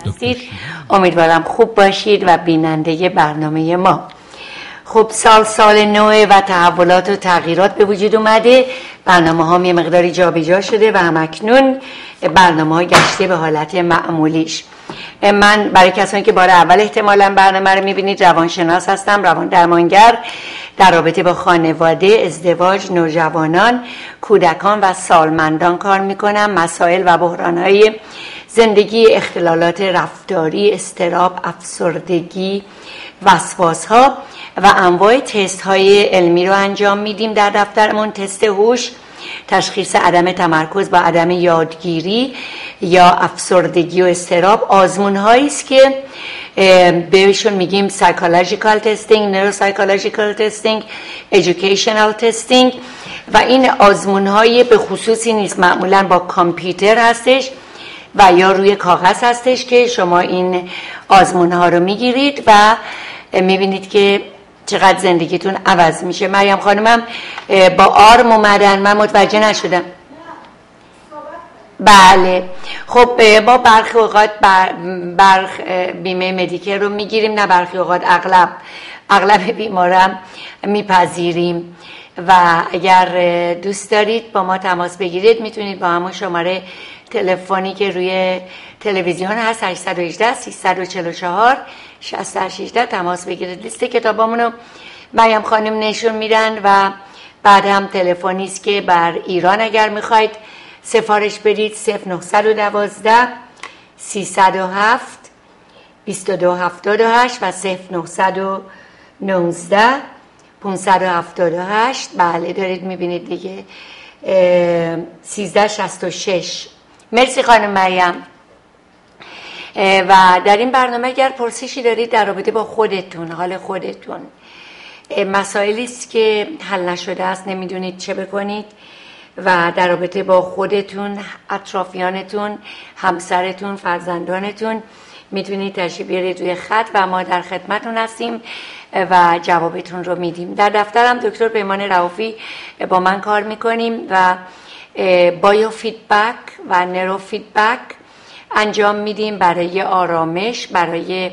هستید. امیدوارم خوب باشید و بیننده برنامه ما. خب سال نوه و تحولات و تغییرات به وجود اومده. برنامه ها یه مقداری جابجا شده و همکنون برنامه ها گشته به حالت معمولیش. من برای کسانی که بار اول احتمالاً برنامه رو میبینید روانشناس هستم، روان درمانگر، در رابطه با خانواده، ازدواج، نوجوانان، کودکان و سالمندان کار میکنم. مسائل و بحرانهای زندگی، اختلالات رفتاری، اضطراب، افسردگی، وسواس‌ها و انواع تست‌های علمی رو انجام میدیم در دفترمون. تست هوش، تشخیص عدم تمرکز با عدم یادگیری یا افسردگی و اضطراب، آزمون‌هایی است که بهشون میگیم سایکولوژیکال تستینگ، نوروسایکولوژیکال تستینگ، ادویکیشنال تستینگ و این آزمون‌های به خصوصی نیست، معمولاً با کامپیوتر هستش و یا روی کاغذ هستش که شما این آزمون‌ها رو میگیرید و میبینید که چقدر زندگیتون عوض میشه. مریم خانمم با آرم اومدن، من متوجه نشدم. بله خب ما برخی اوقات بیمه مدیکر رو میگیریم، نه برخی اوقات اغلب بیمارم میپذیریم و اگر دوست دارید با ما تماس بگیرید میتونید با همون شماره تلفنی که روی تلویزیون هست 818 344 6818 تماس بگیرید. لیست کتابامونو مریم خانم نشون میدن و بعد هم تلفنی است که بر ایران اگر میخواید سفارش بدید 0912 307 2278 و 0919 578. بله دارید میبینید دیگه 1366. مرسی خانم مریم. و در این برنامه اگر پرسشی دارید در رابطه با خودتون، حال خودتون، مسائلی است که حل نشده است، نمیدونید چه بکنید و در رابطه با خودتون، اطرافیانتون، همسرتون، فرزندانتون، میتونید تشریف بیارید روی خط و ما در خدمتتون هستیم و جوابتون رو میدیم. در دفترم دکتر پیمان رؤوفی با من کار میکنیم و بایو فیدبک و نرو فیدبک انجام میدیم برای آرامش، برای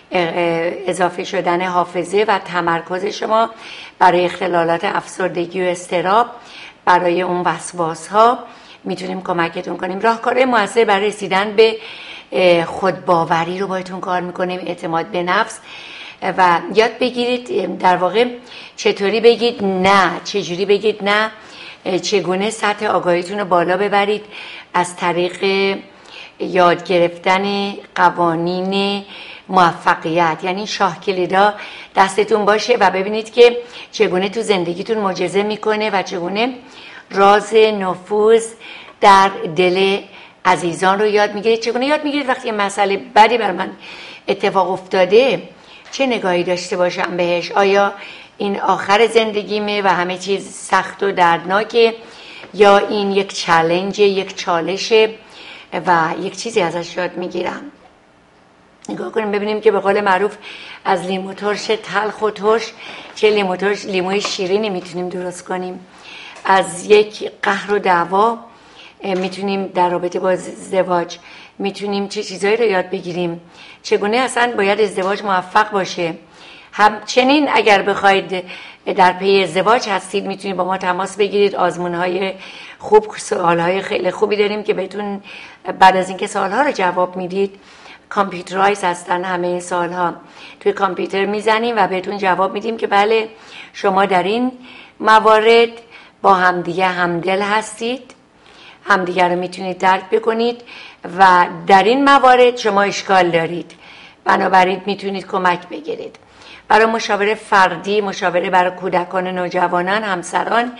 اضافه شدن حافظه و تمرکز شما، برای اختلالات افسردگی و اضطراب، برای اون وسواس ها میتونیم کمکتون کنیم. راهکارهای موثر برای رسیدن به خودباوری رو باهاتون کار میکنیم، اعتماد به نفس و یاد بگیرید در واقع چطوری بگید نه، چجوری بگید نه، چگونه سطح آگاهیتون رو بالا ببرید از طریق یاد گرفتن قوانین موفقیت. یعنی شاه کلیدا دستتون باشه و ببینید که چگونه تو زندگیتون معجزه میکنه و چگونه راز نفوذ در دل عزیزان رو یاد میگیرید. چگونه یاد میگیرید وقتی یه مسئله بدی بر من اتفاق افتاده چه نگاهی داشته باشم بهش، آیا این آخر زندگیمه و همه چیز سخت و دردناکه یا این یک چالش، یک چالشه و یک چیزی ازش یاد میگیرم. نگاه کنیم ببینیم که به قول معروف از لیمو ترش تلخ و ترش چه لیموی شیرینی میتونیم درست کنیم. از یک قهر و دعوا میتونیم در رابطه با ازدواج میتونیم چه چیزایی رو یاد بگیریم، چگونه اصلا باید ازدواج موفق باشه. همچنین اگر بخواید در پی ازدواج هستید میتونید با ما تماس بگیرید. آزمون‌های خوب، سوال‌های خیلی خوبی داریم که بهتون بعد از اینکه سوال‌ها رو جواب میدید، کامپیوترایز هستن همه این سوال‌ها، توی کامپیوتر میزنیم و بهتون جواب میدیم که بله شما در این موارد با همدیگه همدل هستید، همدیگه رو میتونید درک بکنید و در این موارد شما اشکال دارید، بنابراین میتونید کمک بگیرید. برای مشاوره فردی، مشاوره برای کودکان، نوجوانان، همسران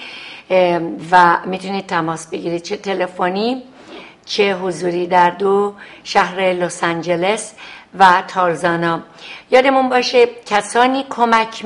و میتونید تماس بگیرید، چه تلفنی چه حضوری، در 2 شهر لس آنجلس و تارزانا. یادمون باشه کسانی کمک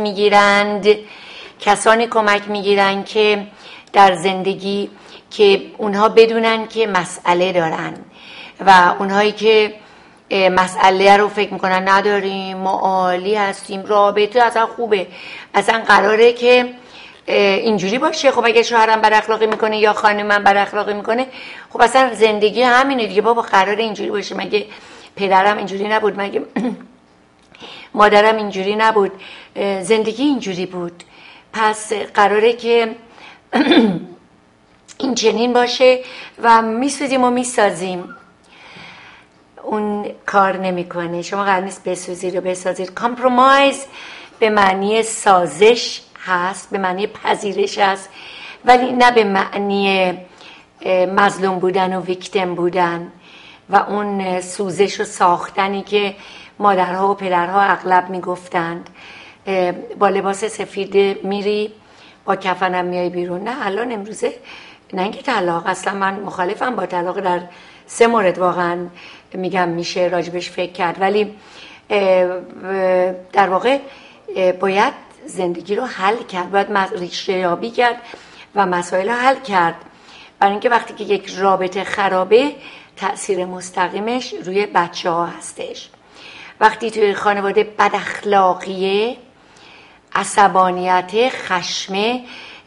میگیرند که در زندگی که اونها بدونن که مسئله دارن و اونهایی که مسئله رو فکر میکنن نداریم، ما عالی هستیم، رابطه اصلا خوبه، اصلا قراره که اینجوری باشه. خب اگه شوهرم بد اخلاقی میکنه یا خانمم بد اخلاقی میکنه، خب اصلا زندگی همینه دیگه بابا، قراره اینجوری باشه، مگه پدرم اینجوری نبود، مگه مادرم اینجوری نبود، زندگی اینجوری بود، پس قراره که این چنین باشه و میسوزیم و میسازیم. اون کار نمیکنه. شما قرار نیست بسوزید و بسازید. کامپرومایز به معنی سازش هست، به معنی پذیرش هست، ولی نه به معنی مظلوم بودن و ویکتیم بودن و اون سوزش و ساختنی که مادرها و پدرها اغلب میگفتند. با لباس سفید میری، با کفنم میای بیرون. نه الان امروزه نه اینکه طلاق، اصلا من مخالفم با طلاق. در 3 مورد واقعا میگم میشه راجبش فکر کرد، ولی در واقع باید زندگی رو حل کرد، باید ریشه یابی کرد و مسائل رو حل کرد، برای اینکه وقتی که یک رابطه خرابه تأثیر مستقیمش روی بچه ها هستش. وقتی توی خانواده بد اخلاقیه، عصبانیت، خشمه،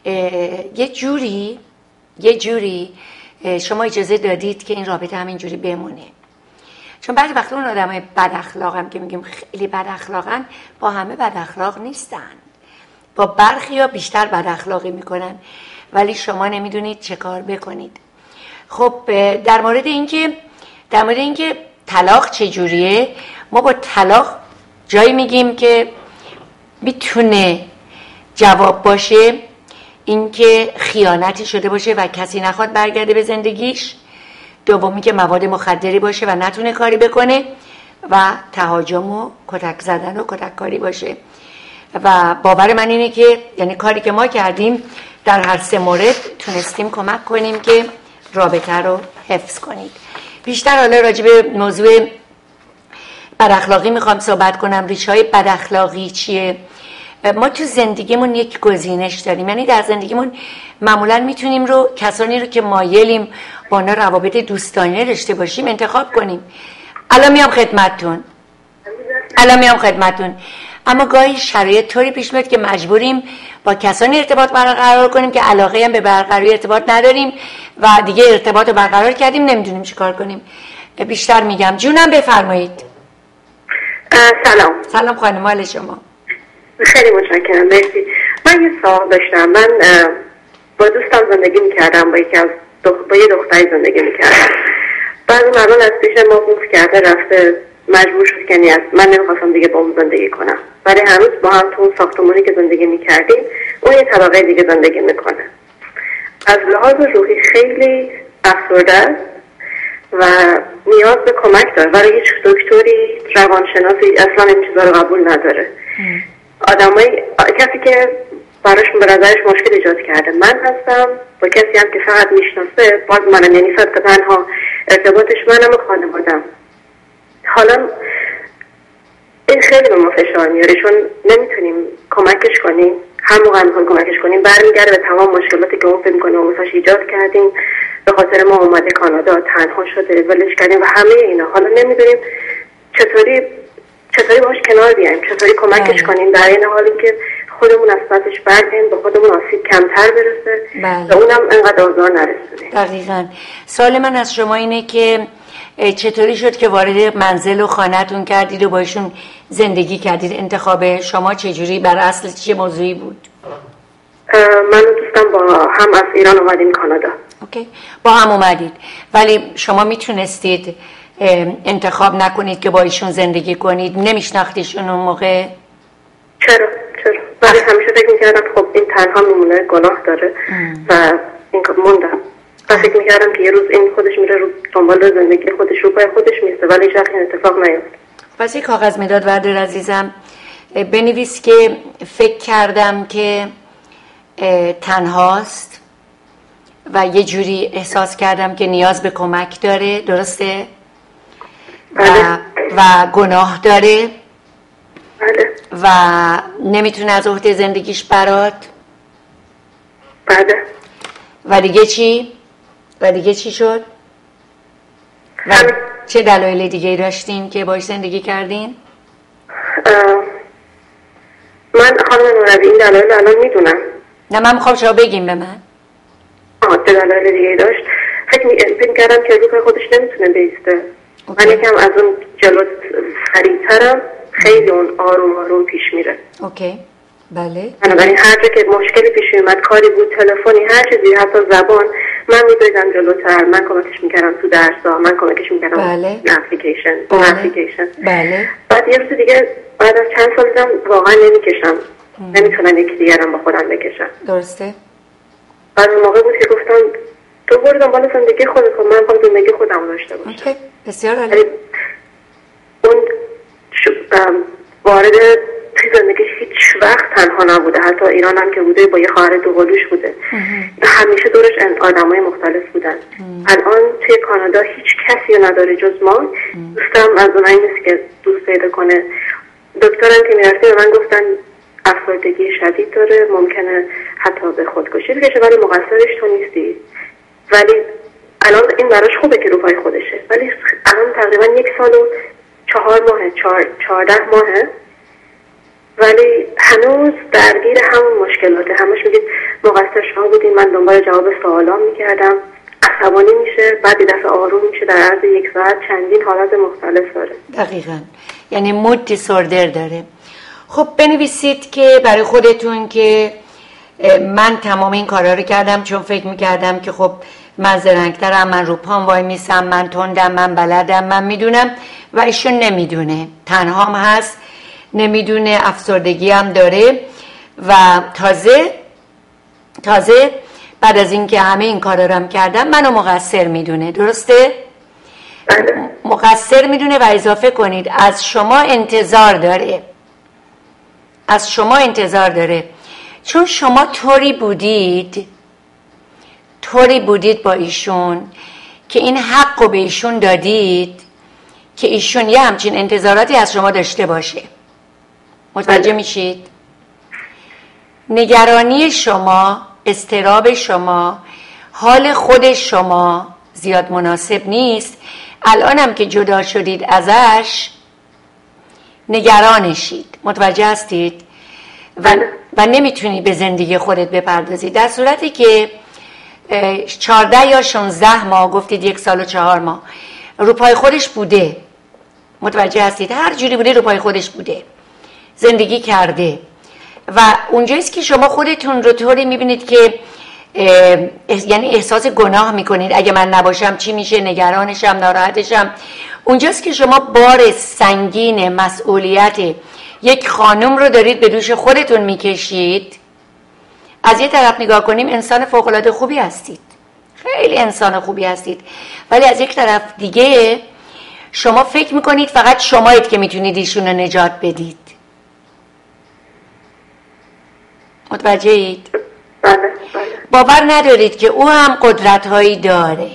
یه جوری شما اجازه دادید که این رابطه همینجوری بمونه. چون بعضی وقتا اون آدمای بد اخلاقم که میگیم خیلی بد اخلاقن، با همه بد اخلاق نیستن، با برخی ها بیشتر بد اخلاقی میکنن، ولی شما نمیدونید چه کار بکنید. خب در مورد اینکه طلاق چجوریه، ما با طلاق جایی میگیم که میتونه جواب باشه اینکه خیانتی شده باشه و کسی نخواد برگرده به زندگیش، دومی که مواد مخدری باشه و نتونه کاری بکنه، و تهاجم و کتک زدن و کتک کاری باشه. و باور من اینه که یعنی کاری که ما کردیم در هر 3 مورد تونستیم کمک کنیم که رابطه رو حفظ کنید. بیشتر حالا راجع به موضوع بد اخلاقی میخوام صحبت کنم. ریشه های بد اخلاقی چیه؟ ما تو زندگیمون یک گزینش داریم، یعنی در زندگیمون معمولا میتونیم کسانی رو که مایلیم با اونا روابط دوستانه داشته باشیم انتخاب کنیم. الان میام خدمتتون. اما گاهی شرایط طوری پیش میاد که مجبوریم با کسانی ارتباط برقرار کنیم که علاقه هم به برقراری ارتباط نداریم و دیگه ارتباط رو برقرار کردیم نمیدونیم چی کار کنیم. بیشتر میگم. جونم بفرمایید. سلام خانم، حال شما؟ خیلی متشکرم، مرسی. من یه سوال داشتم. من با دوستم زندگی میکردم، با یه دختری زندگی میکردم. بعد اون از پیش ما موف کرده رفته، مجبور شد که من نمیخواستم دیگه با اون زندگی کنم، ولی هنوز با هم تو اون ساختمانی که زندگی میکردیم اون یه طبقه دیگه زندگی میکنه. از لحاظ روحی خیلی افسرده است و نیاز به کمک داره، ولی هیچ دکتری، روانشناسی اصلا این چیزا رو قبول نداره. کسی که براش به نظرش مشکل ایجاد کرده من هستم، با کسی هم که فقط میشناسه، باز منم، یعنی صد تنها ارتباطش منم و خانوادم. حالا این خیلی به ما فشار میاره، چون نمیتونیم کمکش کنیم. هر موقع میخوایم کمکش کنیم برمیگرده به تمام مشکلاتی که اون فکر میکنه و واسش ایجاد کردیم. به خاطر ما اومده کانادا، تنها شده، ولش کردیم و همه اینا. حالا نمیدونیم چطوری باش کنار بیایم، چطوری کمکش کنیم، در این حالی که خودمون از پسش بردیم، به خودمون آسیب کمتر برسه و اونم انقدر آزار نرسونه. دقیقاً. سوال من از شما اینه که چطوری شد که وارد منزل و خانه‌تون کردید و باشون زندگی کردید؟ انتخاب شما چجوری، بر اصل چه موضوعی بود؟ من دوستم با هم از ایران اومدیم کانادا. اوکی. با هم اومدید، ولی شما میتونستید انتخاب نکنید که با ایشون زندگی کنید؟ نمیشناختیشون اون موقع؟ چرا؟ ولی همیشه فکر میکردم خب این تنها میمونه، گناه داره و این موندم و فکر میکردم که یه روز این خودش میره رو دنبال زندگی خودش، رو پای خودش میسته، ولی هیچ وقت این اتفاق نیفت. پس یک کاغذ مداد وردار عزیزم، بنویس که فکر کردم که تنهاست و یه جوری احساس کردم که نیاز به کمک داره، درسته؟ و گناه داره. بله. و نمیتونه از عهده زندگیش برات. بله. و دیگه چی شد؟ و چه دلایل دیگه داشتین که باش زندگی کردین؟ من خانم نورابی این دلایل الان میدونم. نه من میخوام شما بگیم به من. چه دلایل دیگه داشت؟ فکر کردم که روی خودش نمیتونه بیسته. من یکم از اون جلو سریعترم، خیلی اون آروم آروم پیش میره. اوکی. بله. بنابراین هر جا که مشکلی پیش اومد، کاری بود، تلفنی، هر چیزی، حتی زبان، من میدویدم جلوتر، من کمکش میکردم تو درس‌ها، من کمکش میکردم بله. اپلیکیشن. بله. بعد یه روز دیگه بعد از چند سال دیدم واقعا نمیکشم، نمیتونم یکی دیگرم با خودم بکشم. درسته. بعد اون موقع بود که گفتم تو برو دنبال زندگی خودت کن، من میخوام زندگی خودم رو داشته باشم. اوکی. بسیار عالی. اون وارد زندگیش هیچ وقت تنها نبوده، حتی ایران هم که بوده با یه خواهر دوقلوش بوده، همیشه دورش آدمای مختلف بودن. الان توی کانادا هیچ کسی رو نداره جز ما. دوستم از اونایی نیست که دوست پیدا کنه. دکترم که میرفتی به من گفتن افسردگی شدید داره، ممکنه حتی به خودکشی بکشه، ولی مقصرش تو نیستی. ولی الان این براش خوبه که رو پای خودشه، ولی الان تقریبا 1 سال و 4 ماه 14 ماهه، ولی هنوز درگیر همون مشکلاته. همش میگید مقصر شما بودین، من دنبال جواب سوالام میکردم، عصبانی میشه، بعد دفعه آروم میشه، در عرض 1 ساعت چندین حالت مختلف داره. دقیقاً، یعنی مود دیسوردر داره. خب بنویسید که برای خودتون که من تمام این کارا رو کردم چون فکر میکردم که خب من زرنگترم، من رو پام وای میسم، من تندم، من بلدم، من میدونم، و ایشون نمیدونه، تنهام هست، نمیدونه، افسردگی هم داره و تازه بعد از اینکه همه این کارا رو هم کردم منو مقصر میدونه. درسته؟ مقصر میدونه و اضافه کنید از شما انتظار داره، چون شما طوری بودید با ایشون که این حق رو به ایشون دادید که ایشون یه همچین انتظاراتی از شما داشته باشه. متوجه میشید؟ نگرانی شما، اضطراب شما، حال خود شما زیاد مناسب نیست. الانم که جدا شدید ازش نگرانشید. متوجه هستید؟ و نمیتونی به زندگی خودت بپردازی، در صورتی که 14 یا 16 ماه گفتید 1 سال و 4 ماه رو پای خودش بوده. متوجه هستید؟ هر جوری بوده رو پای خودش بوده، زندگی کرده، و اونجاییست که شما خودتون رو طوری میبینید که یعنی احساس گناه میکنید، اگه من نباشم چی میشه، نگرانشم، ناراحتشم. اونجاست که شما بار سنگین مسئولیت یک خانم رو دارید به دوش خودتون میکشید. از یه طرف نگاه کنیم انسان فوق‌العاده خوبی هستید، خیلی انسان خوبی هستید، ولی از یک طرف دیگه شما فکر میکنید فقط شمایید که میتونید ایشون رو نجات بدید. متوجه اید؟ بله. باور ندارید که او هم قدرت هایی داره،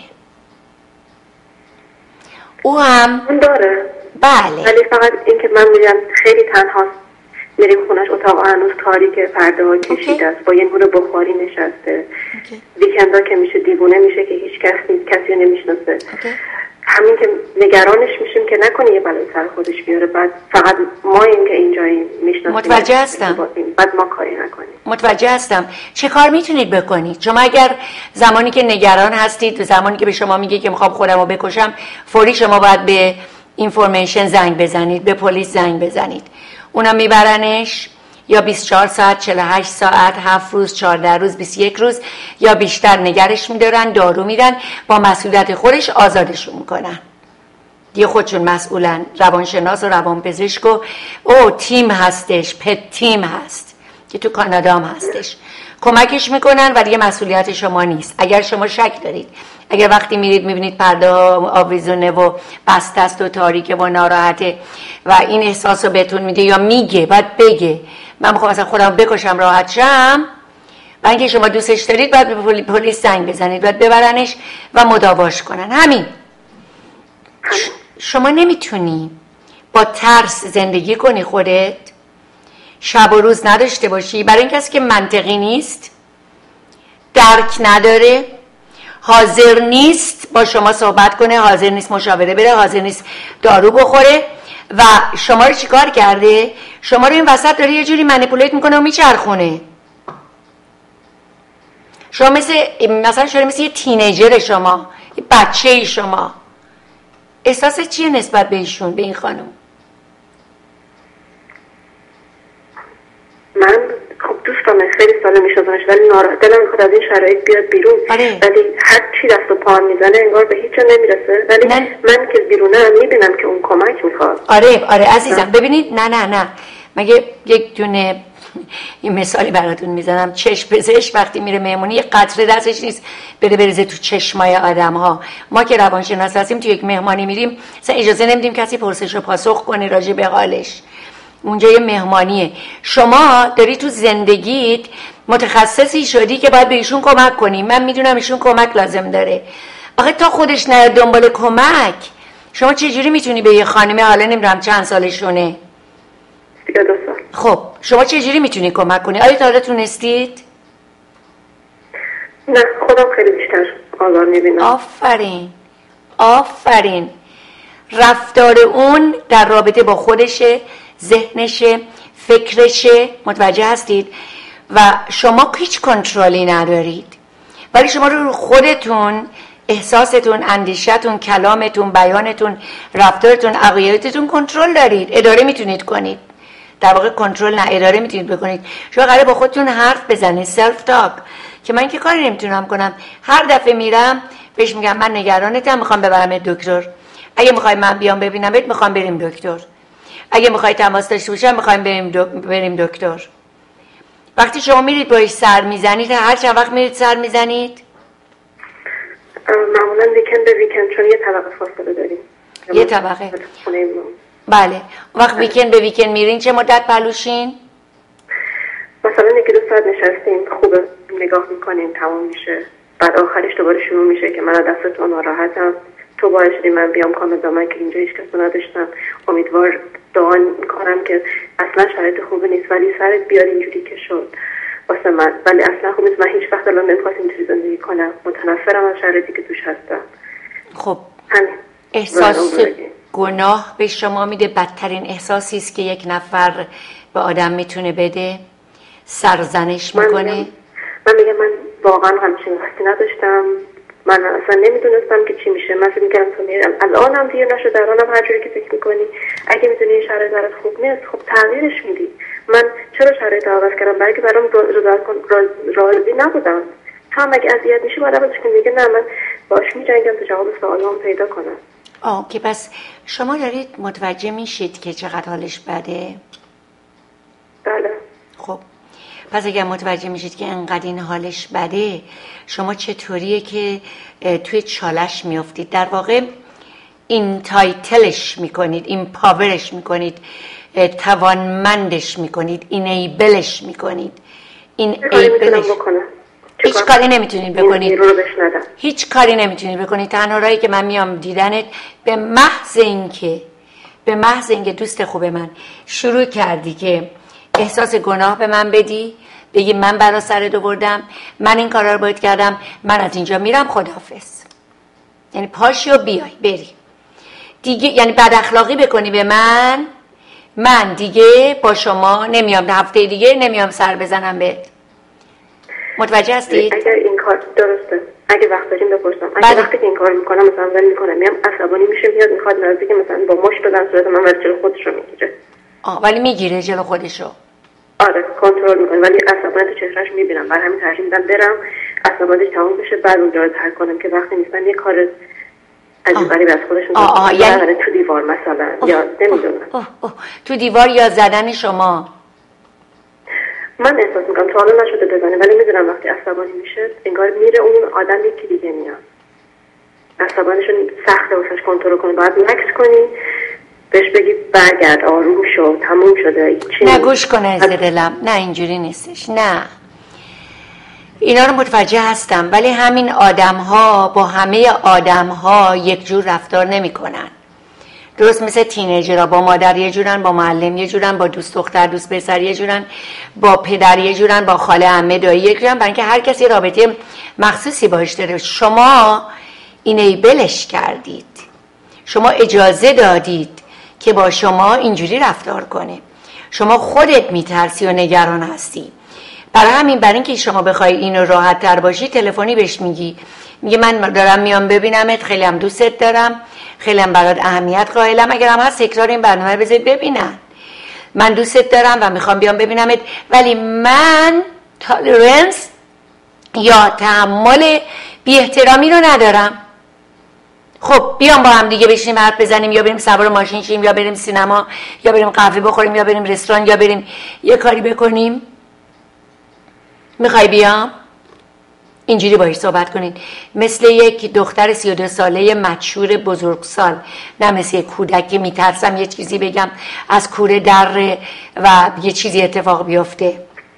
او هم داره. بله. ولی فقط این که من میرم خیلی تنهاست، میریم خونش، اتاق هنوز تاریکه، پرده ها کشیده است، با یه نور بخاری نشسته. ویکندا که میشه دیوونه میشه که هیچ کس نیست، کسی نمیشناسه. همین که نگرانش میشیم که نکنه یه بلای سر خودش بیاره، بعد فقط ما این که اینجاییم میشناسیم. متوجه هستم. بعد ما کاری نکنیم. متوجه هستم. چه کار میتونید بکنید؟ شما اگر زمانی که نگران هستید، زمانی که به شما میگه که میخوام خودم رو بکشم، فوری شما باید به اینفورمیشن زنگ بزنید، به پلیس زنگ بزنید. اونا میبرنش یا 24 ساعت، 48 ساعت، 7 روز، 14 روز، 21 روز یا بیشتر نگرش میدارن، دارو میدن، با مسئولیت خودش آزادشون میکنن. دیگه خودشون مسئولن. روانشناس و روانپزشک و تیم هستش، پت تیم هست که تو کانادا هم هستش، کمکش میکنن و دیگه مسئولیت شما نیست. اگر شما شک دارید، اگر وقتی میرید میبینید پرده آویزونه و بسته است و تاریکه و ناراحته و این احساس رو بهتون میده یا میگه، باید بگه من میخوام مثلا خودم بکشم راحت شم، و اینکه شما دوستش دارید باید به پلیس زنگ بزنید، باید ببرنش و مداواش کنن. همین. شما نمیتونی با ترس زندگی کنی، خودت شب و روز نداشته باشی، برای این کسی که منطقی نیست، درک نداره، حاضر نیست با شما صحبت کنه، حاضر نیست مشاوره بره، حاضر نیست دارو بخوره، و شما رو چیکار کرده؟ شما رو این وسط داره یه جوری منیپولیت میکنه و میچرخونه. شما مثلا شما مثل یه تینیجر، شما یه بچه شما احساس چیه نسبت به ایشون، به این خانم؟ من خب دوستم خیلی سال میشناسمش ولی دلم میخواد از این شرایط بیاد بیرون. ولی هر چی دست و پا میزنه انگار به هیچ جا نمیرسه. ولی من که بیرونم میبینم که اون کمک میخواد. آره عزیزم. ببینید نه مگه یک دونه این مثالی براتون میزنم، چشم پزشک وقتی میره مهمونی یه قطره دستش نیست بره بریزه تو چشمای آدم ها. ما که روانشناس هستیم تو یک مهمانی میریم اصلا اجازه نمیدیم کسی پرسش و پاسخ کنه راجع به حالش. اونجا یه مهمانیه. شما داری تو زندگیت متخصصی شدی که باید به ایشون کمک کنی. من میدونم ایشون کمک لازم داره. آخه تا خودش نیاد دنبال کمک، شما چجوری میتونی به یه خانمه، حالا نمیدونم چند سالشونه، 32 سال، خب شما چجوری میتونی کمک کنی؟ آیا تا حالا تونستید؟ نه، خودم خیلی بیشتر آزار میبینم. آفرین. رفتار اون در رابطه با خودشه، ذهنشه، فکرشه، متوجه هستید؟ و شما هیچ کنترلی ندارید، ولی شما رو خودتون، احساستون، اندیشتون، کلامتون، بیانتون، رفتارتون، عقیدتون کنترل دارید. اداره میتونید کنید. در واقع کنترل نه، اداره میتونید بکنید. شما قراره با خودتون حرف بزنید، سلف تاک، که من که کاری نمیتونم کنم. هر دفعه میرم بهش میگم من نگرانتم، میخوام ببرم دکتر. اگه میخوای من بیام ببینمت میخوام بریم دکتر. اگه میخوای تماس داشته باشم میخوایم بریم دکتر. وقتی شما میرید باش سر میزنید، هر چند وقت میرید سر میزنید؟ معمولا ویکند به ویکند، چون یه طبقه فاصله داریم. یه طبقه. بله. وقت ویکند به ویکند میرین چه مدت پلوشین؟ مثلا 1-2 ساعت نشستیم، خوبه، نگاه میکنیم، تمام میشه. بعد آخرش دوباره شروع میشه که من از دست تو ناراحتم، تو باعث شدی من بیام کانادا، من که اینجا هیچ کس نداشتم، امیدوار دعا میکنم که اصلا شرایط خوبی نیست ولی سرت بیاد اینجوری که شد واسه من، ولی اصلا خوب نیست. من هیچ وقت الان نمیخواستم اینجوری زندگی کنم، متنفرم از شرایطی که توش هستم. خب احساس گناه به شما میده، بدترین احساسی است که یک نفر به آدم میتونه بده. سرزنش میکنه. من میگم من واقعا همچین وقتی نداشتم، من اصلا نمیدونستم که چی میشه. من فکر میکردم تو الانم دیگه نشد، الانم هر جوری که فکر میکنی اگه میدونی این شرایط برات خوب نیست، خب تغییرش میدی. من چرا شرایط عوض کردم؟ برای که برام راضی نبودم. تو هم اگه اذیت میشی باید اولش که میگه نه، من باش میجنگم تا جواب سوالام پیدا کنم. که پس شما دارید متوجه میشید که چقدر حالش بده؟ بله. خب پس اگر متوجه میشید که انقدر این حالش بده، شما چطوریه که توی چالش میافتید؟ در واقع این تایتلش میکنید، این پاورش میکنید، توانمندش میکنید، اینیبلش میکنید. هیچ کاری نمیتونید بکنید. هیچ کاری نمیتونید بکنید. تنها راهی که من میام دیدنت به محض اینکه دوست خوب من شروع کردی که احساس گناه به من بدی، بگی من برا سرت آوردم، من این کارا رو باید کردم، من از اینجا میرم، خداحافظ. یعنی پاشی و بیای بری دیگه، یعنی بد اخلاقی بکنی به من دیگه با شما نمیام، هفته دیگه نمیام سر بزنم بهت. متوجه هستید؟ اگر این کار درسته، اگه وقت داریم بپرسم، اگه وقتی که این کار میکنم مثلا ول میکنم، میام عصبانی میشه، میاد میخواد نزدیک مثلا با مش بزنم صورت من، ولی جلو خودش رو میگیره. ولی میگیره جلو خودشو. آره کنترل میکنه، ولی عصبانیت تو چهرهش میبینم. برای همین ترجیح میدم برم عصبانیتش تموم بشه، بعد اونجا رو ترک کنم که وقتی نیستن یه کار عجیب غریب از خودشون یعنی تو دیوار مثلا یا نمیدونم تو دیوار یا زدن شما. من احساس میکنم تا حالا نشده بزنه، ولی میدونم وقتی عصبانی میشه انگار میره اون آدم یکی دیگه میاد. عصبانیشون سخته واسش کنترل کنی، باید مکس کنی، بهش بگی برگرد، آروم شو، تموم شده. نه گوش کنه از دلم، نه اینجوری نیستش، نه اینا رو متوجه هستم، ولی همین آدم ها با همه آدم ها یک جور رفتار نمی کنن. درست مثل تینیجرها، با مادر یه جورن، با معلم یه جورن، با دوست دختر دوست پسر یه جورن، با پدر یه جورن، با خاله عمه دایی یه جورن، برای اینکه هر کسی رابطه مخصوصی باش داره. شما اینیبلش کردید، شما اجازه دادید که با شما اینجوری رفتار کنه. شما خودت میترسی و نگران هستی. برای اینکه شما بخوای اینو راحت تر باشی، تلفنی بهش میگه من دارم میام ببینمت، خیلی هم دوستت دارم، خیلی هم برات اهمیت قائلم. اگر هم هست تکرار این برنامه رو بذارید ببینن. من دوستت دارم و میخوام بیام ببینمت، ولی من تالرنس یا تحمل بی احترامی رو ندارم. خب بیام با هم دیگه بشینیم حرف بزنیم، یا بریم سوار ماشین شیم، یا بریم سینما، یا بریم قهوه بخوریم، یا بریم رستوران، یا بریم یه کاری بکنیم. میخوای بیام؟ اینجوری باهاش صحبت کنین، مثل یک دختر 32 ساله مچور بزرگسال، نه مثل یک کودک که میترسم یه چیزی بگم از کوره در و یه چیزی اتفاق بیفته.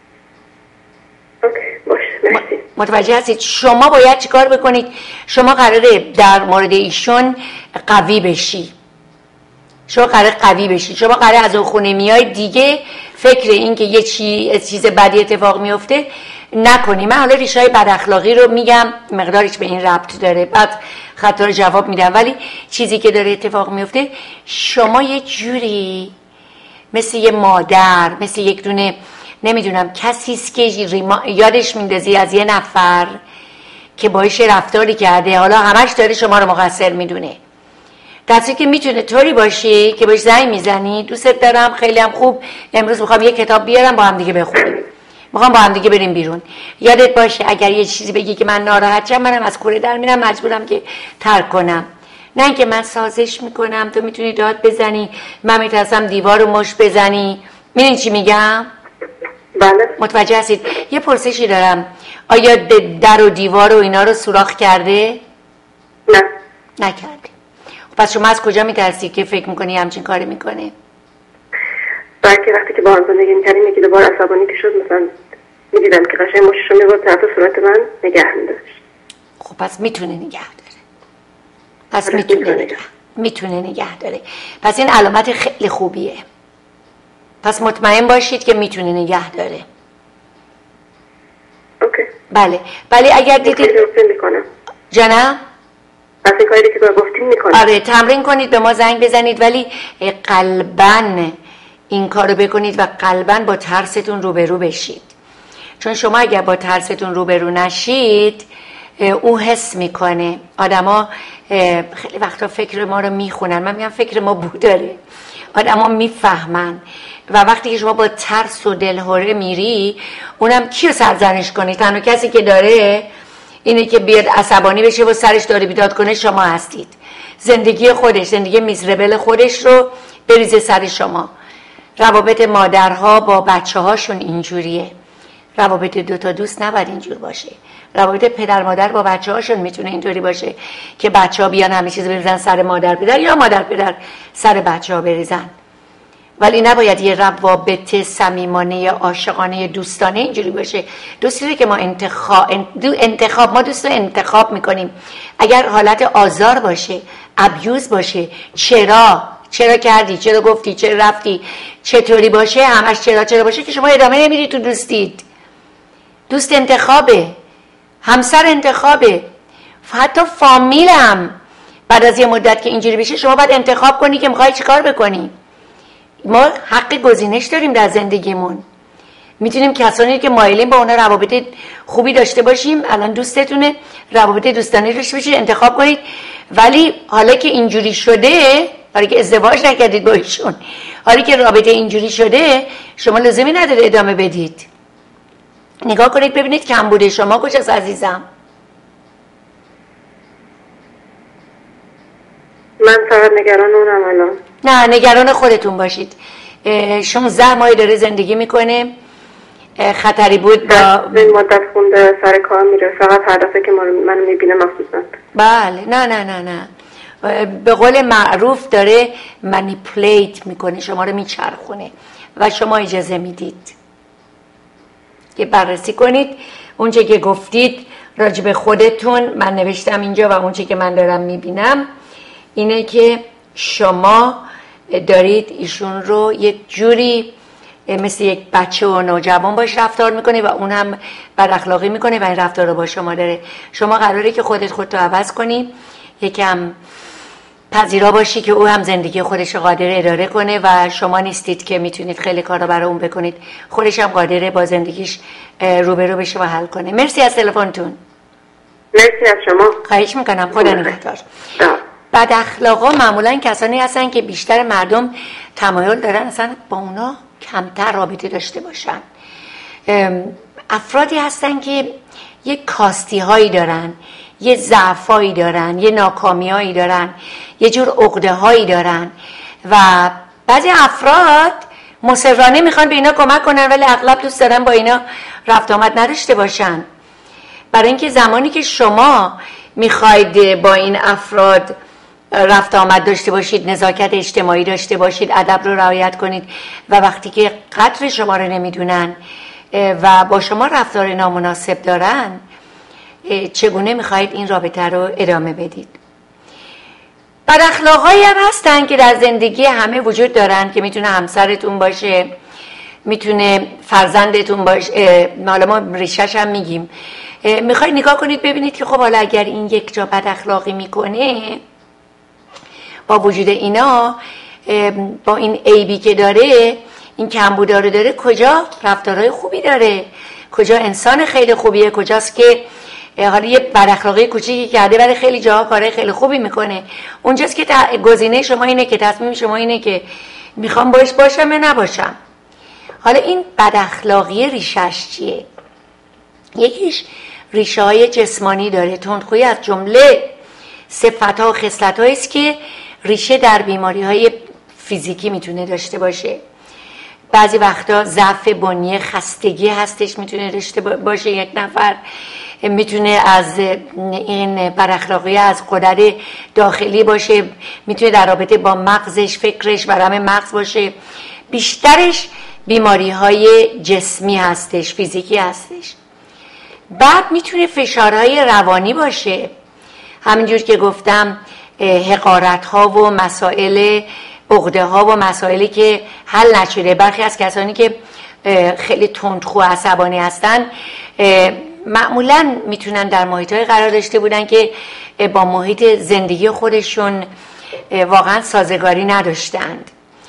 متوجه هستید؟ شما باید چیکار بکنید؟ شما قراره در مورد ایشون قوی بشی. شما قراره از اون خونه میای دیگه فکر این که یه چیز بدی اتفاق میفته نکنی. من حالا ریشه‌های بد اخلاقی رو میگم، مقدارش به این ربط داره، بعد خطا رو جواب میدم، ولی چیزی که داره اتفاق میفته، شما یه جوری مثل یه مادر، مثل یک دونه نمیدونم کسیست که یادش میندازی از یه نفر که باهاش رفتاری کرده، حالا همش داره شما رو مقصر میدونه، درسته که میتونه طوری باشه که باش زنگ میزنی دوستت دارم، خیلی هم خوب، امروز میخوام یه کتاب بیارم با هم دیگه بخونیم، میخوام با هم دیگه بریم بیرون. یادت باشه اگر یه چیزی بگی که من ناراحت شم، منم از کوره در میرم، مجبورم که ترک کنم. نه اینکه من سازش میکنم تو میتونی داد بزنی، من میترسم دیوار رو مش بزنی. میدونی چی میگم؟ بله. متوجه هستید؟ یه پرسشی دارم، آیا در و دیوار و اینا رو سوراخ کرده؟ نه. نکرده. پس شما از کجا میترسی که فکر میکنی همچین کاری میکنه؟ بلکه وقتی که با هم زندگی میکردیم یکی دوبار عصبانی که شد، مثلا میدیدم که قشنگ مشتشو میبرد طرف صورت من نگه میداشت. خب پس میتونه نگه داره. پس میتونه نگه داره. پس این علامت خیلی خوبیه. پس مطمئن باشید که میتونه نگه داره. اوکی. بله. ولی اگر دیدید جانم؟ پس این کاری که گفتیم میکنم. آره تمرین کنید، به ما زنگ بزنید، ولی قلباً این کارو بکنید و قلباً با ترستون روبرو بشید. چون شما اگر با ترستون روبرو نشید، او حس میکنه. آدما خیلی وقتا فکر ما رو میخونن، من میگم فکر ما بو داره، آدما میفهمن. و وقتی که شما با ترس و دلهوره میری، اونم کیو سرزنش کنی؟ تنها کسی که داره اینه که بیاد عصبانی بشه و سرش داره بیداد کنه شما هستید. زندگی خودش، زندگی میزربل خودش رو بریزه سر شما. روابط مادرها با بچه هاشون اینجوریه. روابط دوتا دوست نباید اینجور باشه. روابط پدر مادر با بچه هاشون میتونه اینطوری باشه که بچه ها بیان همه چیز بریزن سر مادر پدر، یا مادر پدر سر بچه ها بریزن. ولی نباید یه روابط صمیمانه عاشقانه دوستانه اینجوری باشه. دوستی که ما ما دوست رو انتخاب میکنیم. اگر حالت آزار باشه، ابیوز باشه، چرا کردی، چرا گفتی، چرا رفتی، چطوری باشه، همش چرا باشه، که شما ادامه نمیدی تو دوستید. دوست انتخابه، همسر انتخابه، حتی فامیل هم بعد از یه مدت که اینجوری بشه شما باید انتخاب کنی که میخوای چیکار بکنی. ما حق گزینش داریم در زندگیمون. میتونیم کسانی که مایلیم با اونا روابط خوبی داشته باشیم، الان دوستتونه، روابط دوستانه داشته باشید، انتخاب کنید. ولی حالا که اینجوری شده، حالا که ازدواج نکردید با ایشون، حالا که رابطه اینجوری شده، شما لازمی نداره ادامه بدید. نگاه کنید ببینید کم بوده شما کجاست عزیزم. من فقط نگران اونم الان. نه نگران خودتون باشید. 16 ماه داره زندگی میکنه، خطری بود با این مدت خونده سر کار میره، فقط هر دفعه که منو میبینه مخصوصا. بله نه به قول معروف داره منیپولیت میکنه، شما رو میچرخونه و شما اجازه میدید که بررسی کنید. اونچه که گفتید راجب خودتون من نوشتم اینجا و اونچه که من دارم میبینم اینه که شما دارید ایشون رو یک جوری مثل یک بچه و نوجوان باش رفتار میکنه و اون هم بد اخلاقی میکنه و این رفتار رو با شما داره. شما قراره که خودتو عوض کنی، یکم پذیرا باشی که او هم زندگی خودش رو قادر اداره کنه و شما نیستید که میتونید خیلی کارا برای اون بکنید. خودش هم قادره با زندگیش روبرو بشه و حل کنه. مرسی از تلفنتون. مرسی از شما. خواهش میکنم. خدا نگهدار. بد اخلاقا معمولا کسانی هستن که بیشتر مردم تمایل دارن اصلا با اونا کمتر رابطه داشته باشن. افرادی هستن که یه کاستی هایی دارن، یه ضعف هایی دارن، یه ناکامی هایی دارن، یه جور عقده هایی دارن و بعضی افراد مصرانه میخوان به اینا کمک کنن ولی اغلب دوست دارن با اینا رفت آمد نداشته باشن. برای اینکه زمانی که شما میخواید با این افراد رفت آمد داشته باشید، نزاکت اجتماعی داشته باشید، ادب رو رعایت کنید و وقتی که قدر شما رو نمیدونن و با شما رفتار نامناسب دارن، چگونه میخواید این رابطه رو ادامه بدید؟ بد اخلاقایی هم هستن که در زندگی همه وجود دارن که میتونه همسرتون باشه، میتونه فرزندتون باشه، حالا ما ریشش هم میگیم. میخواید نگاه کنید ببینید که خب حالا اگر این یک جا بد اخلاقی میکنه، با وجود اینا، با این عیبی که داره، این کمبودا رو داره، کجا رفتارهای خوبی داره، کجا انسان خیلی خوبیه، کجاست که حالا یه بد اخلاقی کوچیکی کرده ولی خیلی جاها کارهای خیلی خوبی میکنه. اونجاست که گزینه شما اینه که تصمیم شما اینه که میخوام باش باشم یا نباشم. حالا این بد اخلاقی ریشش چیه؟ یکیش ریشه های جسمانی داره. تندخویی از جمله صفت‌ها و خصلت‌هایی است که ریشه در بیماری‌های فیزیکی میتونه داشته باشه. بعضی وقتا ضعف بنیه، خستگی هستش میتونه داشته باشه یک نفر. میتونه از این بد اخلاقی از غدد داخلی باشه، میتونه در رابطه با مغزش، فکرش، ورم مغز باشه. بیشترش بیماری‌های جسمی هستش، فیزیکی هستش. بعد میتونه فشارهای روانی باشه، همینجور که گفتم حقارت‌ها و مسائل، عقده‌ها و مسائلی که حل نشده. برخی از کسانی که خیلی تندخو عصبانی هستن معمولاً میتونن در محیط‌های قرار داشته بودن که با محیط زندگی خودشون واقعاً سازگاری نداشتند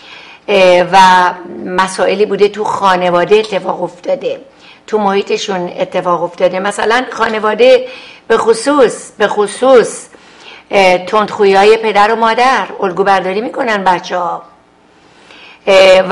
و مسائلی بوده تو خانواده اتفاق افتاده، تو محیطشون اتفاق افتاده. مثلا خانواده به خصوص تندخویی‌های پدر و مادر الگو برداری میکنن بچه‌ها و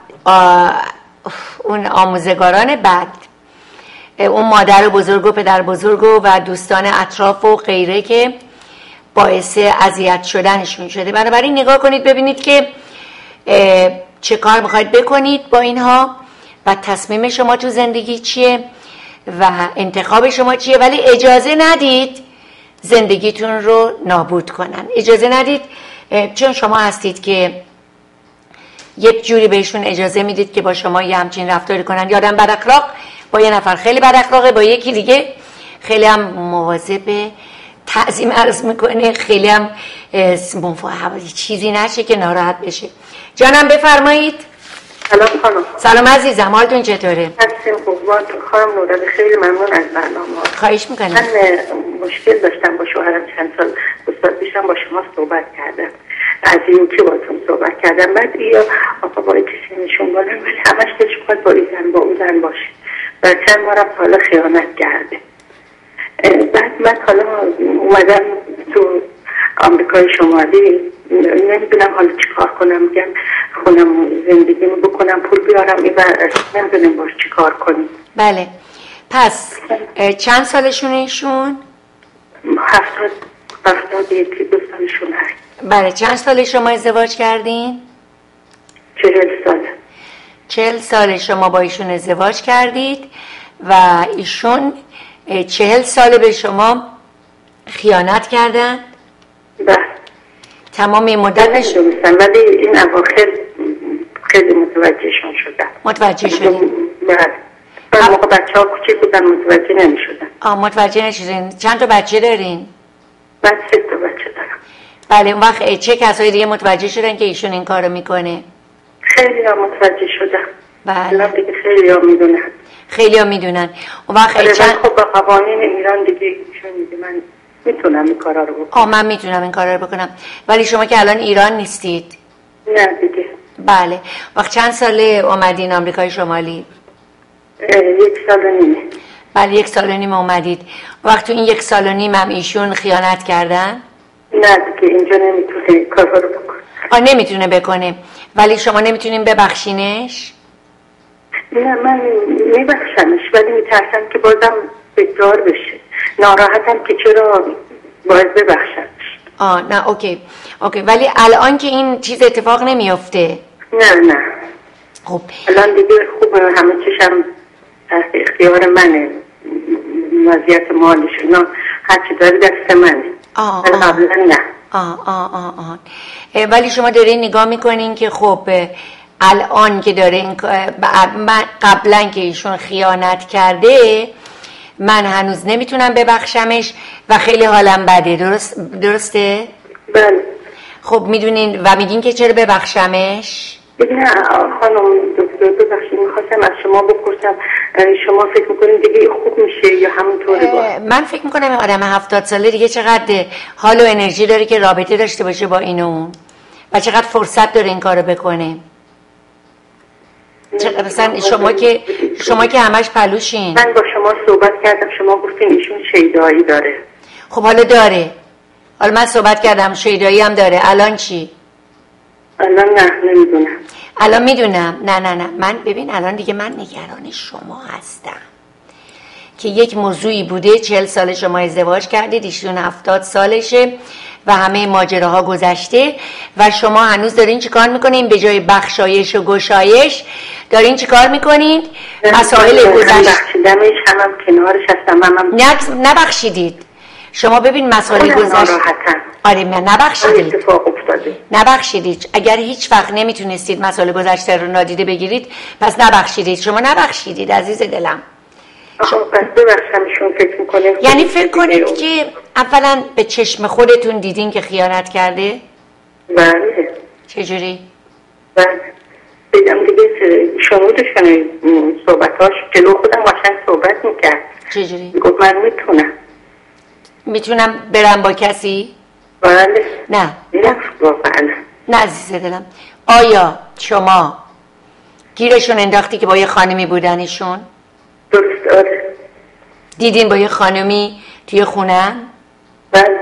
اون آموزگاران بد، اون مادر بزرگ و پدر بزرگ و دوستان اطراف و غیره که باعث اذیت شدنشون شده. بنابراین نگاه کنید ببینید که چه کار میخواید بکنید با اینها و تصمیم شما تو زندگی چیه و انتخاب شما چیه، ولی اجازه ندید زندگیتون رو نابود کنن. اجازه ندید، چون شما هستید که یک جوری بهشون اجازه میدید که با شما یه همچین رفتاری کنن. یادم بد اخلاق با یه نفر خیلی بد اخلاقه، با یکی دیگه خیلی هم مواظب تعظیم عرض میکنه، خیلی هم چیزی نشه که ناراحت بشه. جانم بفرمایید. سلام خانم. سلام عزیزم، حالتون چطوره؟ هستیم خوب. خانم نورانی خیلی ممنون از برنامه. خواهش میکنم. من مشکل داشتم با شوهرم، چند سال پیشم با شما صحبت کردم، از این که باتون صحبت کردم. بعد یا آقا باید کسی نشون بادم ولی همش دلش میخواد با این زن با اون زن باشه و چند بارم حالا خیانت کرده. بعد من حالا اومدم تو آمریکای شمالی، نمیدونم حالا چی کار کنم. میگم خونم زندگیمو بکنم، پول بیارم این و نمیدونم باش چی کار کنیم. بله، پس چند سالشونه ایشون؟ 71 2 سالشون هست. بله. چند سال شما ازدواج کردین؟ 40 سال. 40 سال شما با ایشون ازدواج کردید و ایشون 40 سال به شما خیانت کردن؟ بله. تمام این مدت نمیدونستم ولی این اواخر خیلی متوجهشون شدم. متوجه شدین؟ بله. بعد موقع بچه ها کوچیک بودن متوجه نمیشدن. متوجه نشدین. چند تا بچه دارین؟ من 3 تا بچه دارم. بله. اون وقت چه کسایی دیگه متوجه شدن که ایشون این کارو میکنه؟ خیلی ها متوجه شدن. بله. دیگه خیلی ها میدونن. خیلی ها میدونن. اون وقت خب با قوانین ایران دیگه ایشون میگه من میتونم این کارا رو بکنم. من میتونم این کارا رو بکنم. ولی شما که الان ایران نیستید. نه دیگه. بله. وقت چند ساله اومدین آمریکای شمالی؟ 1 سال و نیمه. بله 1 سال و نیم اومدید. وقت تو این 1 سال و نیم هم ایشون خیانت کردن؟ نه دیگه اینجا نمیتونه کارها رو بکنه. نمیتونه بکنه، ولی شما نمیتونین ببخشینش؟ نه من میبخشمش، ولی میترسم که بازم تکرار بشه. ناراحتم که چرا باید ببخشمش. نه اوکی ولی الان که این چیز اتفاق نمیافته؟ نه خب الان دیگه خوبه، همه چیشم تحت اختیار منه، وضعیت مالش اینا هرچی داره دست منه. قبلا نه. ولی شما دارین نگاه میکنین که خب الان که داره این قبلا که ایشون خیانت کرده من هنوز نمیتونم ببخشمش و خیلی حالم بده. درسته؟ بله. خب میدونین و میگین که چرا ببخشمش؟ نه خانم دکتر ببخشید، میخواستم از شما بپرسم شما فکر میکنین دیگه خوب میشه یا همونطوری باشه؟ من فکر میکنم این آدم 70 ساله دیگه چقدر حال و انرژی داره که رابطه داشته باشه با این و اون و چقدر فرصت داره این کارو بکنه. مثلا شما که همش پلوشین. من با شما صحبت کردم، شما گفتین ایشون شیدایی داره. خب حالا داره، حالا من صحبت کردم شیدایی هم داره. الان چی؟ الان نه نمیدونم. الان میدونم. نه من ببین الان دیگه من نگران شما هستم که یک موضوعی بوده 40 سال شما ازدواج کردید، ایشون 70 سالشه و همه ماجراها گذشته و شما هنوز دارین چی کار میکنین؟ به جای بخشایش و گشایش دارین چی کار میکنین؟ مسائل گذشته بخشیدمش، هم کنارش هستم. نبخشیدید شما. ببین مسائل گذشته. آره من نبخشیدید. اتفاق افتاده. نبخشیدید. اگر هیچ وقت نمیتونستید مسائل گذشته رو نادیده بگیرید پس نبخشیدید. شما نبخشیدید عزیز دلم. پس ببخشمشون فکر میکنیم. یعنی فکر کنید که اولا به چشم خودتون دیدین که خیانت کرده؟ بله. چجوری؟ بله. بگم دیگه شنودشون صحبتاش جلو خودم قشنگ صحبت میکرد. چجوری؟ گفت من میتونم برم با کسی؟ بله. نه واقعا نه عزیز دلم. آیا شما گیرشون انداختی که با یه خانمی بودنشون؟ درست. آره. دیدین با یه خانمی توی خونه؟ بله.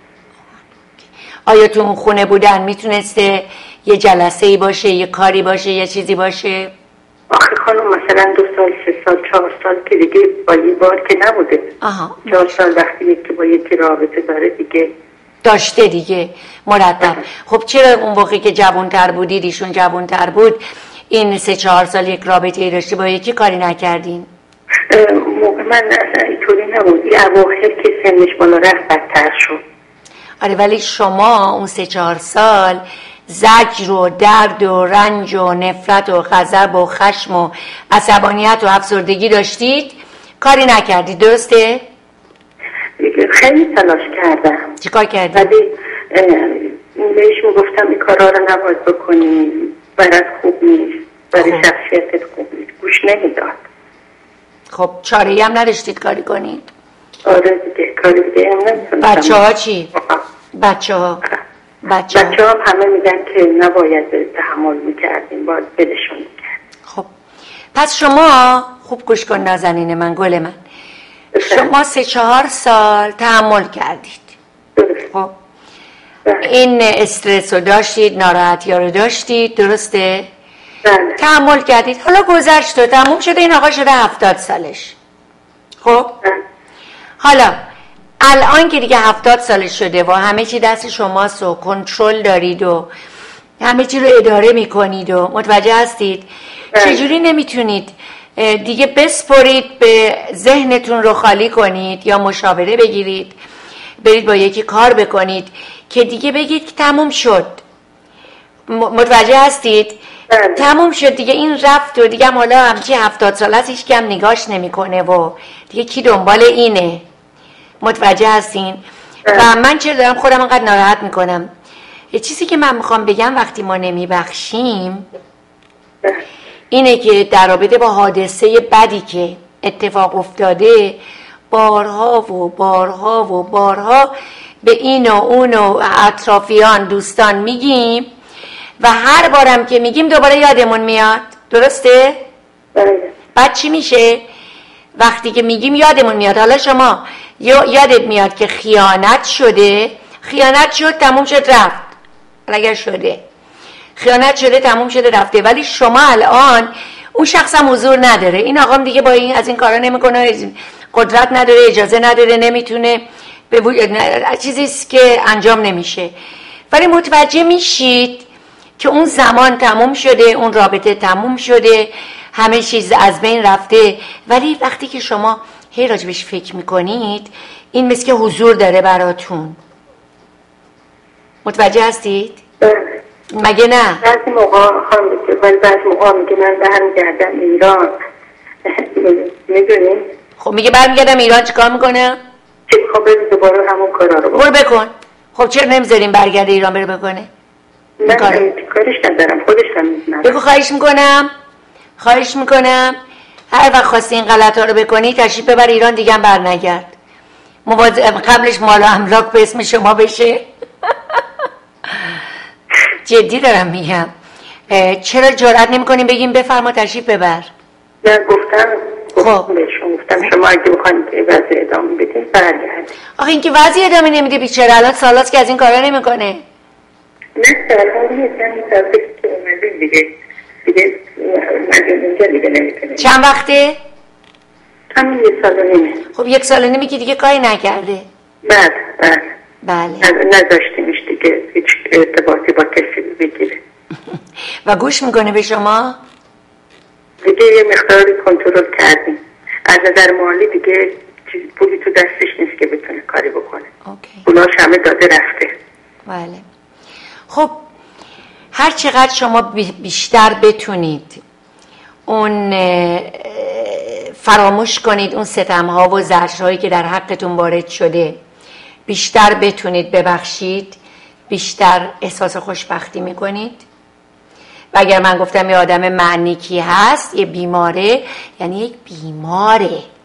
آیا تو اون خونه بودن میتونسته یه جلسه‌ای باشه، یه کاری باشه، یه چیزی باشه؟ آخه خانم مثلا 2 سال 3 سال 4 سال که دیگه با یه بار که نبوده. 4 سال وقتی یکی با یکی رابطه داره دیگه داشته دیگه مرتب. خب چرا اون موقعی که جوان‌تر بودید، ایشون جوان‌تر بود، این 3-4 سال یک رابطه ای داشته با یکی کاری نکردین؟ موقع من اصلا اینطوری نبود. این اواخر که سنش بالا رفت بدتر شد. آره ولی شما اون 3-4 سال زجر و درد و رنج و نفرت و غضب و خشم و عصبانیت و افسردگی داشتید، کاری نکردید. درسته؟ خیلی تلاش کردم. چیکار کردید؟ ولی بهش میگفتم این کارا رو نباید بکنی، برات خوب نیست، برای شخصیتت خوب نیست. گوش نمیداد. خب چاره‌ای هم نداشتید کاری کنید؟ آره دیگه کاری دیگه هم نمیتونم. بچه‌ها چی؟ بچه‌ها هم همه میگن که نباید تحمل میکردیم، باید بدشون میکرد. خب پس شما خوب گوش کن نازنین من، گل من. شما 3-4 سال تحمل کردید. خب این استرس رو داشتید، ناراحتی ها رو داشتید. درسته؟ بله. تحمل کردید. حالا گذشت و تموم شده، این آقا شده 70 سالش. خب حالا الان که دیگه 70 سالش شده و همه چی دست شماست و کنترل دارید و همه چی رو اداره میکنید و متوجه هستید، چجوری نمیتونید دیگه بسپرید به ذهنتون رو خالی کنید یا مشاوره بگیرید، برید با یکی کار بکنید که دیگه بگید که تموم شد؟ متوجه هستید؟ تموم شد دیگه، این رفت و دیگه حالا همچی 70 سال هست هیچ کم نگاش نمیکنه و دیگه کی دنبال اینه؟ متوجه هستین؟ و من چرا دارم خودم انقدر ناراحت میکنم؟ یه چیزی که من میخوام بگم وقتی ما نمیبخشیم اینه که در رابطه با حادثه بدی که اتفاق افتاده بارها و بارها و بارها به این و اون و اطرافیان دوستان میگیم و هر بارم که میگیم دوباره یادمون میاد. درسته؟ بعد چی میشه؟ وقتی که میگیم یادمون میاد. حالا شما یادت میاد که خیانت شده، خیانت شد تموم شد رفت، اگر شده خیانت شده تموم شده رفته، ولی شما الان اون شخص هم حضور نداره، این آقام دیگه با این از این کارا نمیکنه، قدرت نداره، اجازه نداره، نمیتونه، چیزیست که انجام نمیشه. ولی متوجه میشید که اون زمان تموم شده، اون رابطه تموم شده، همه چیز از بین رفته، ولی وقتی که شما هی راجبش فکر میکنید این مثل که حضور داره براتون. متوجه هستید؟ مگه نه؟ بعضی موقع ولی بعضی موقع میگه من برمیگردم ایران. میدونیم؟ خب میگه برمیگردم ایران چیکار میکنه؟ چه میخوام بریم دوباره همون کارا رو برو بکن. خب چرا نمیذاریم برگرده ایران بره بکنه؟ من کارش ندارم، خودش هم میدونم. بگو خواهش میکنم هر وقت خواستی این غلط ها رو بکنی تشریف ببر ایران، دیگه هم بر نگرد. قبلش مال و املاک به اسم شما بشه. جدی دارم میگم. چرا جرئت نمی‌کنیم بگیم بفرما تشریف ببر؟ نه گفتم بهشون گفتم شما اگه بخواید وضع ادامه بدین برگردید. آخه این که وضع ادامه نمیده بیچاره، الان سالاست که از این کارا نمیکنه. نه سال‌ها نیست، من تازه که اومدیم دیگه اینجا دیگه نمیتونه. چند وقته؟ همین 1 سال و نیمه. خب 1 سال و نیمه که دیگه کاری نکرده. بله. نذاشتیمش دیگه هیچ ارتباطی با کسی بگیره. و گوش میکنه به شما؟ دیگه یه مقداری کنترل کردیم. از نظر مالی دیگه پولی تو دستش نیست که بتونه کاری بکنه. پولاش همه داده رفته. بله. خب هر چقدر شما بیشتر بتونید اون فراموش کنید اون ستم‌ها و زجرهایی که در حقتون وارد شده، بیشتر بتونید ببخشید، بیشتر احساس خوشبختی میکنید. و اگر من گفتم یه آدم معنیکی هست، یه بیماره، یعنی یک بیماره.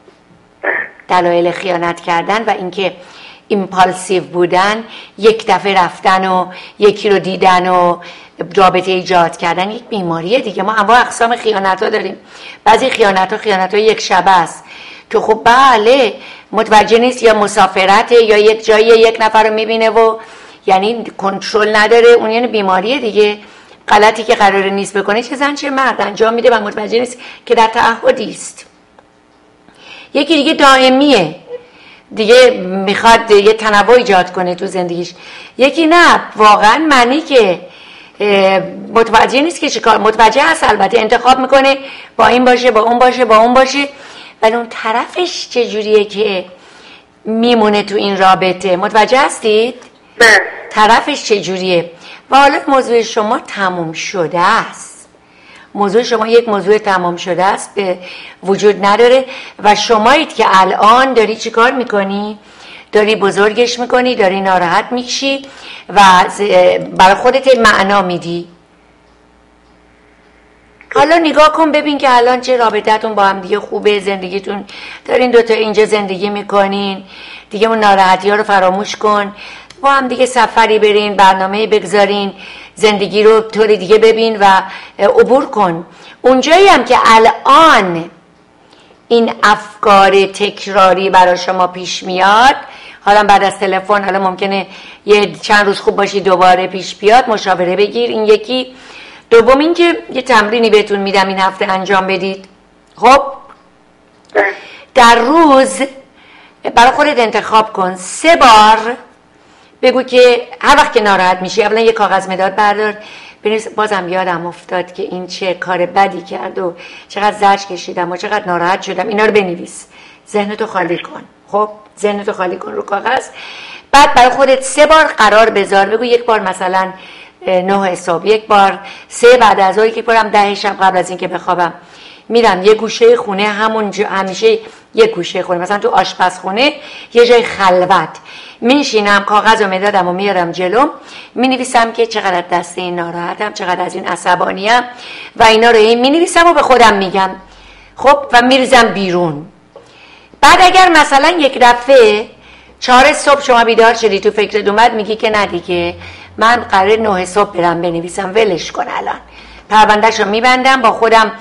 دلایل خیانت کردن و اینکه ایمپالسیو بودن، یک دفعه رفتن و یکی رو دیدن و رابطه ایجاد کردن، یک بیماریه دیگه. ما انواع اقسام خیانت ها داریم. بعضی خیانت ها یک شبه است که خب بله متوجه نیست، یا مسافرته یا یک جایی یک نفر رو میبینه و یعنی کنترل نداره، اون یعنی بیماریه دیگه. غلطی که قراره نیست بکنه چه زن چه مرد انجام میده و متوجه نیست که در تعهدی است. یکی دیگه دائمیه، دیگه میخواد یه تنوع ایجاد کنه تو زندگیش. یکی نه، واقعا معنی که متوجه نیست که چیکار، متوجه هست البته، انتخاب میکنه با این باشه، با اون باشه، با اون باشه، ولی اون طرفش چجوریه که میمونه تو این رابطه. متوجه هستید؟ نه. طرفش چجوریه؟ و حالا موضوع شما تموم شده است. موضوع شما یک موضوع تمام شده است، به وجود نداره و شمایید که الان داری چی کار میکنی؟ داری بزرگش میکنی، داری ناراحت میشی و برای خودت معنا میدی. حالا نگاه کن ببین که الان چه رابطتون با هم دیگه خوبه، زندگیتون دارین دوتا اینجا زندگی میکنین دیگه، اون ناراحتی ها رو فراموش کن، با هم دیگه سفری برین، برنامه بگذارین، زندگی رو طوری دیگه ببین و عبور کن. اونجایی هم که الان این افکار تکراری برای شما پیش میاد، حالا بعد از تلفن، حالا ممکنه یه چند روز خوب باشی دوباره پیش بیاد، مشاوره بگیر. این یکی. دوم این که یه تمرینی بهتون میدم این هفته انجام بدید. خب در روز برای خودت انتخاب کن 3 بار بگو که هر وقت که ناراحت میشی، اولا یه کاغذ مداد بردار بنویس بازم یادم افتاد که این چه کار بدی کرد و چقدر زجر کشیدم و چقدر ناراحت شدم. اینا رو بنویس، ذهنتو خالی کن. خب ذهنتو خالی کن رو کاغذ. بعد برای خودت 3 بار قرار بذار، بگو یک بار مثلا 9 صبح، یک بار 3 بعد از ظهر، یک بارم 10 شب قبل از اینکه بخوابم میرم یه گوشه خونه، همونجا همیشه یه گوشه خونه، مثلا تو آشپزخونه یه جای خلوت میشینم، کاغذ و مدادم و میارم جلوم، مینویسم که چقدر دست این ناراحتم، چقدر از این عصبانیم و اینا رو این مینویسم و به خودم میگم. خب و میریزم بیرون. بعد اگر مثلا یک دفعه 4 صبح شما بیدار شدی، تو فکرت اومد، میگی که نه دیگه من قراره 9 صبح برم بنویسم، ولش کن، الان پروندهشو میبندم، با خودم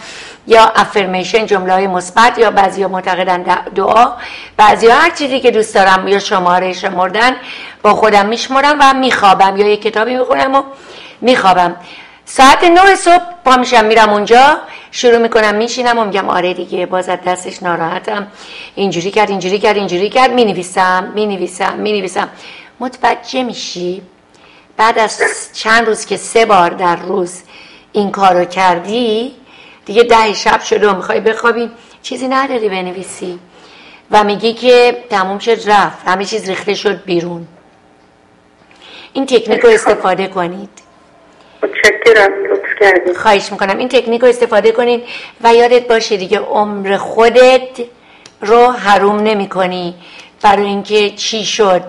یا افرمیشن، جمله مثبت، یا بعضیا معتقدن دعا، بعضیا هر چیزی که دوست دارم، یا شماره شمردن با خودم میشمرم و میخوابم، یا یک کتابی میخونم و میخوابم. ساعت 9 صبح پا میشم میرم اونجا، شروع میکنم میشینم و میگم آره دیگه باز از دستش ناراحتم، اینجوری کرد، مینویسم. متوجه میشی بعد از چند روز که 3 بار در روز این کارو کردی، دیگه 10 شب شده و میخوای بخوابی، چیزی نداری بنویسی و میگی که تموم شد رفت، همه چیز ریخته شد بیرون. این تکنیک رو استفاده کنید. متشکرم، لطف کردید. خواهش میکنم این تکنیک رو استفاده کنید و یادت باشه دیگه عمر خودت رو حروم نمی کنی برای اینکه چی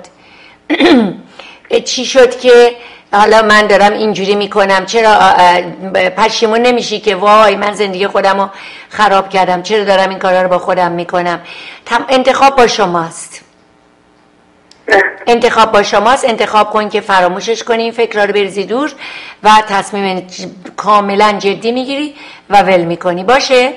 شد که حالا من دارم اینجوری میکنم، چرا پشیمون نمیشی که وای من زندگی خودم رو خراب کردم، چرا دارم این کارا رو با خودم میکنم. انتخاب با شماست. انتخاب کن که فراموشش کنی، این فکرها رو بریزی دور و تصمیم کاملا جدی میگیری و ول میکنی. باشه.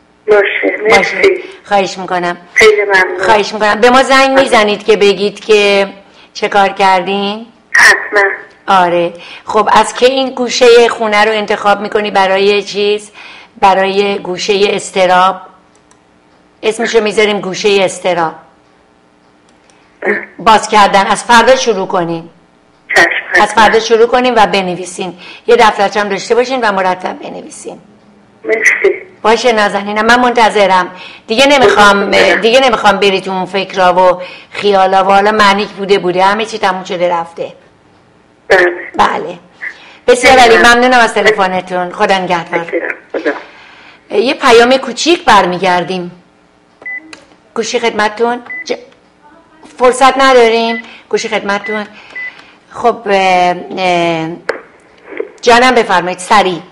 خواهش میکنم. خیلی ممنون. خواهش میکنم. به ما زنگ میزنید که بگید که چه کار کردین؟ حتما. آره. خب از که این گوشه خونه رو انتخاب میکنی برای چیز؟ برای گوشه اضطراب. اسمشو میذاریم گوشه اضطراب. باز کردن. از فردا شروع کنین. از فردا شروع کنین و بنویسین. یه دفترچه هم داشته باشین و مرتب بنویسین. مرسی. باشه نازنینم، من منتظرم. دیگه نمیخوام بری تو اون فکرها و خیالا و حالا معنی بوده همه چی تموم شده رفته. بله. بسیار علی، ممنونم از تلفنتون. خدا نگهدار. یه پیام کوچیک برمیگردیم. گوشی خدمتتون. فرصت نداریم. گوشی خدمتتون. خب جانم بفرمایید سریع.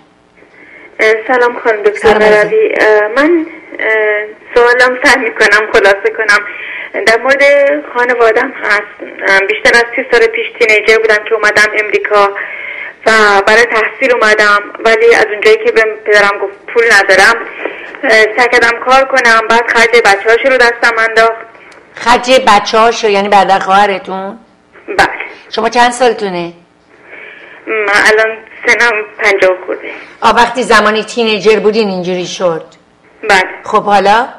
سلام خانم دکتر مروی، من سوالم سعی میکنم خلاصه کنم. در مورد خانوادم هست. بیشتر از 30 سال پیش تینیجر بودم که اومدم امریکا و برای تحصیل اومدم، ولی از اونجایی که به پدرم گفت پول ندارم سعی کردم کار کنم. بعد خرج بچه‌هاشو رو دستم انداخت. خرج بچه‌هاشو یعنی برادر خواهرتون؟ بله. شما چند سالتونه؟ من الان سنم 50 خورده. وقتی زمانی تینیجر بودین اینجوری شد؟ بله. خب حالا؟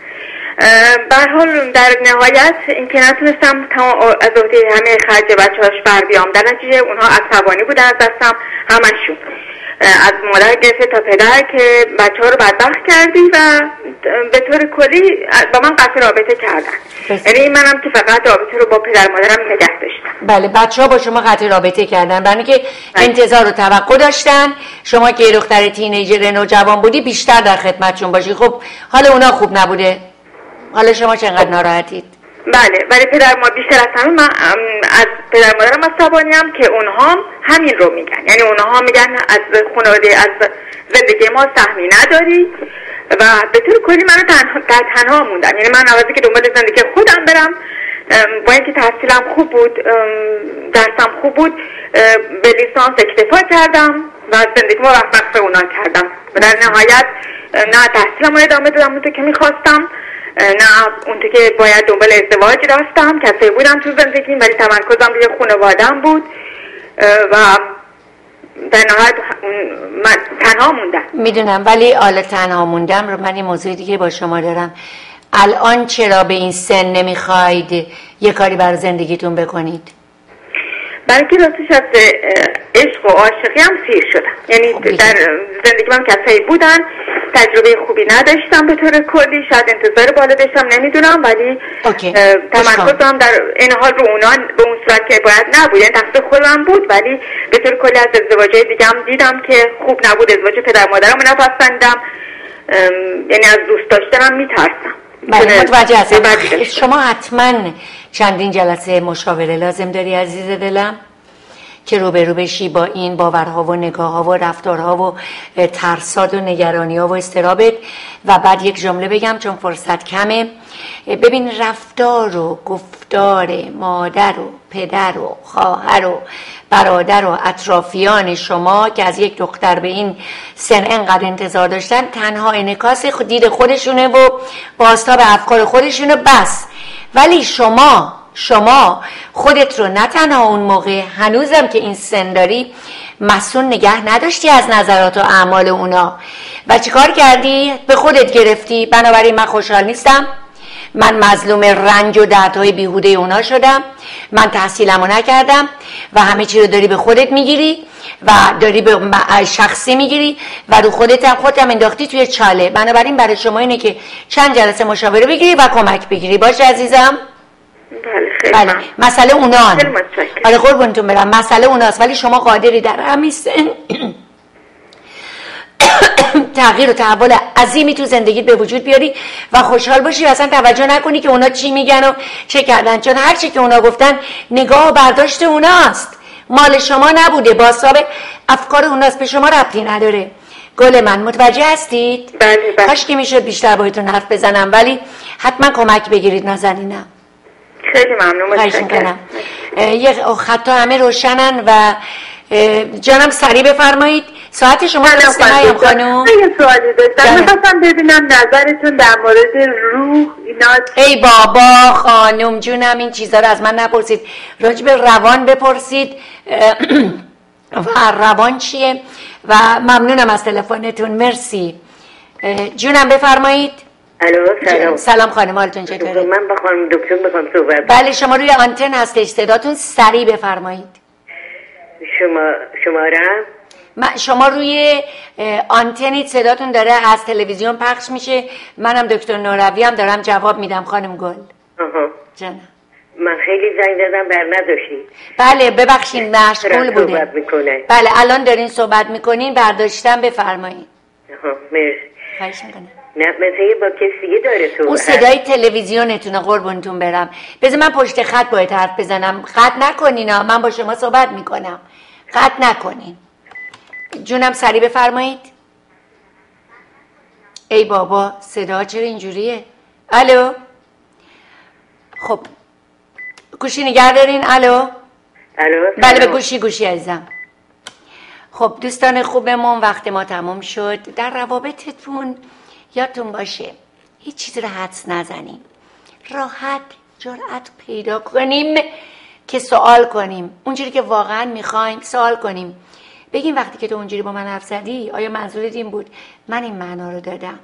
به هر حال در نهایت اینکه نتونستم از عهده همه خرج بچه‌هاش بر بیام. در نتیجه اونها عصبانی بودن از دستم همشون، از مادر گرفته تا پدر، که بچه‌ها رو بدبخت کردی و به طور کلی با من قطع رابطه کردن. یعنی منم که فقط رابطه رو با پدر مادرم نگه داشتم. بله، بچه‌ها با شما قطع رابطه کردن برای اینکه انتظار و توقع داشتن شما که دختر تینیجر نوجوان بودی بیشتر در خدمتشون باشی. خب حالا اونا خوب نبوده، حالا شما چقدر ناراحتید؟ بله، ولی پدر ما بیشتر از همه من از پدر مادرم عصبانیم که اونها همین رو میگن. یعنی اونها میگن از خانواده، از زندگی ما سهمی نداری و به طور کلی منو تنها موندم. یعنی من عوضی که دنبال زندگی خودم برم، با اینکه تحصیلم خوب بود، درسم خوب بود، به لیسانس اکتفا کردم و زندگی ما وقت اونا کردم و در نهایت نه تحصیلم رو ادامه دادم اونطور که میخواستم، نه اونطور که باید دنبال ازدواج رفتم. کسی بودم تو زندگیم ولی تمرکزم روی خانواده‌ام بود و در نهایت من تنها موندم. میدونم، ولی حالا تنها موندم رو من یه موضوع دیگه با شما دارم. الان چرا به این سن نمیخواید یه کاری برای زندگیتون بکنید؟ برای که راستش از عشق و عاشقی هم سیر شدم. یعنی در زندگی من کسایی بودن، تجربه خوبی نداشتم به طور کلی، شاید انتظار بالا داشتم نمیدونم، ولی تمرکزم در این حال رو اونا به اون صورت که باید نبود. یعنی تقصیر خودم بود، ولی به طور کلی از ازدواجهای دیگه هم دیدم که خوب نبود. ازدواج پدر مادرم رو نپسندم، یعنی از دوست داشتنم میترسم. بله متوجه هستم. شما حتما چندین جلسه مشاوره لازم داری عزیز دلم که روبرو بشی با این باورها و نگاهها و رفتارها و ترسات و نگرانی‌ها و اضطرابت. و بعد یک جمله بگم چون فرصت کمه. ببین رفتار و گفتار مادر و پدر و خواهر و برادر و اطرافیان شما که از یک دختر به این سن انقدر انتظار داشتن تنها انعکاس دید خودشونه و بازتاب افکار خودشونه بس. ولی شما خودت رو نه تنها اون موقع، هنوزم که این سن داری، مسئول نگه نداشتی از نظرات و اعمال اونا و چیکار کردی؟ به خودت گرفتی. بنابراین من خوشحال نیستم، من مظلوم رنج و دردهای بیهوده اونا شدم، من تحصیلمو نکردم و همه چی رو داری به خودت میگیری و داری به شخصی میگیری و رو خودتم انداختی توی چاله. بنابراین برای شما اینه که چند جلسه مشاوره بگیری و کمک بگیری. باشه عزیزم؟ بله مسئله اونان. آره قربونتون برم، مسئله اوناست. ولی شما قادری در همین سن تغییر و تحول عظیمی تو زندگیت به وجود بیاری و خوشحال باشی و اصلا توجه نکنی که اونا چی میگن و چه کردن، چون هر چی که اونا گفتن نگاه و برداشت اوناست، مال شما نبوده، بازتاب افکار اوناست، به شما ربطی نداره. گل من متوجه هستید؟ بله. کاش که میشد بیشتر باهاتون حرف بزنم، ولی حتما کمک بگیرید نازنینم. خیلی ممنون. خواهش میکنم. یه خطا همه روشنن و جانم سریع بفرمایید. ساعت شما هست مریم خانم؟ یه سوالی داشتم، میخواستم ببینم نظرتون در مورد روح اینا. ای بابا خانم جونم این چیزا رو از من نپرسید، راجع به روان بپرسید. و روان چیه؟ و ممنونم از تلفنتون، مرسی. جونم بفرمایید. الو سلام خانم، حالتون چطوره؟ من با خانم دکتر میخوام صحبت. بله شما روی آنتن هستش، صداتون سریع بفرمایید. شما روی آنتنید، صداتون داره از تلویزیون پخش میشه. منم دکتر نوروی هم دارم جواب میدم خانم گل. جانم من خیلی زنگ دادم بر نداشتید. بله ببخشید مشغول بوده. بله الان دارین صحبت میکنین، برداشتم بفرمایید. مرسی. خواهش میکنم. نه مثلا با کسی دیگه داره تو. اون صدای تلویزیونتونه قربونتون برم. بذار من پشت خط باید حرف بزنم. خط نکنین ها، من با شما صحبت میکنم. خط نکنین. جونم سریع بفرمایید. ای بابا صدا چرا اینجوریه؟ الو. خب گوشی نگه دارین. الو. بله به گوشی عزیزم. خب دوستان خوبمون وقت ما تمام شد. در روابطتون یادتون باشه هیچ چیزی رو حدس نزنیم، راحت جرأت پیدا کنیم که سوال کنیم، اونجوری که واقعا میخوایم سوال کنیم، بگیم وقتی که تو اونجوری با من حرف زدی آیا منظورت این بود من این معنا رو دادم،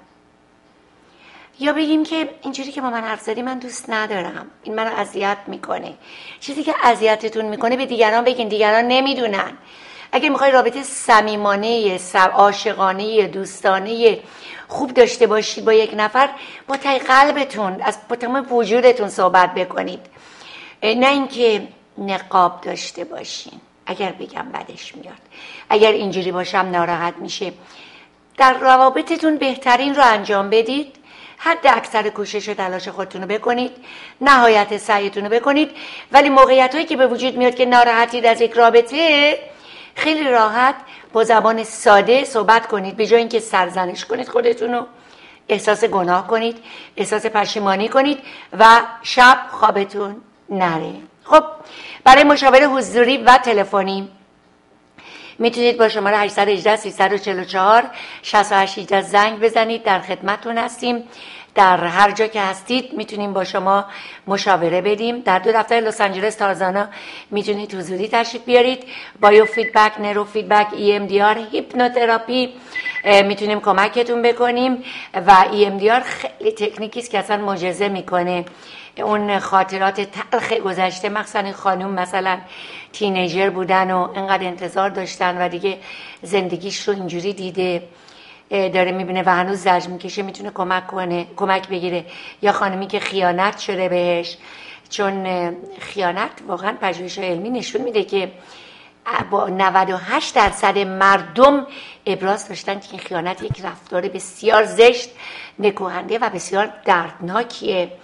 یا بگیم که اینجوری که با من حرف زدی من دوست ندارم، این منو اذیت میکنه. چیزی که اذیتتون میکنه به دیگران بگین، دیگران نمیدونن. اگه میخوای رابطه صمیمانه، عاشقانه، دوستانه خوب داشته باشید با یک نفر، با ته قلبتون با تمام وجودتون صحبت بکنید، نه اینکه نقاب داشته باشین. اگر بگم بدش میاد، اگر اینجوری باشم ناراحت میشه. در روابطتون بهترین رو انجام بدید، حد اکثر کوشش و تلاش خودتون رو بکنید، نهایت سعیتون رو بکنید، ولی موقعیت هایی که به وجود میاد که ناراحتید از یک رابطه، خیلی راحت با زبان ساده صحبت کنید، به جای اینکه سرزنش کنید خودتون رو، احساس گناه کنید، احساس پشیمانی کنید و شب خوابتون نره. خب برای مشاوره حضوری و تلفنی میتونید با شماره 818 344 6818 زنگ بزنید، در خدمتتون هستیم. در هر جا که هستید میتونیم با شما مشاوره بدیم. در 2 دفتر لس آنجلس تازانا میتونید حضوری تشریف بیارید. بایو فیدبک، نرو فیدبک، EMDR، هیپنوتراپی میتونیم کمکتون بکنیم و EMDR خیلی تکنیکی است که اصلا معجزه میکنه. اون خاطرات تلخ گذشته، مخصوصا خانوم مثلا تینیجر بودن و انقدر انتظار داشتن و دیگه زندگیش رو اینجوری دیده داره میبینه و هنوز زجر میکشه، میتونه کمک بگیره. یا خانمی که خیانت شده بهش، چون خیانت واقعا پژوهش علمی نشون میده که با 98% مردم ابراز داشتن که این خیانت یک رفتار بسیار زشت، نکوهنده و بسیار دردناکیه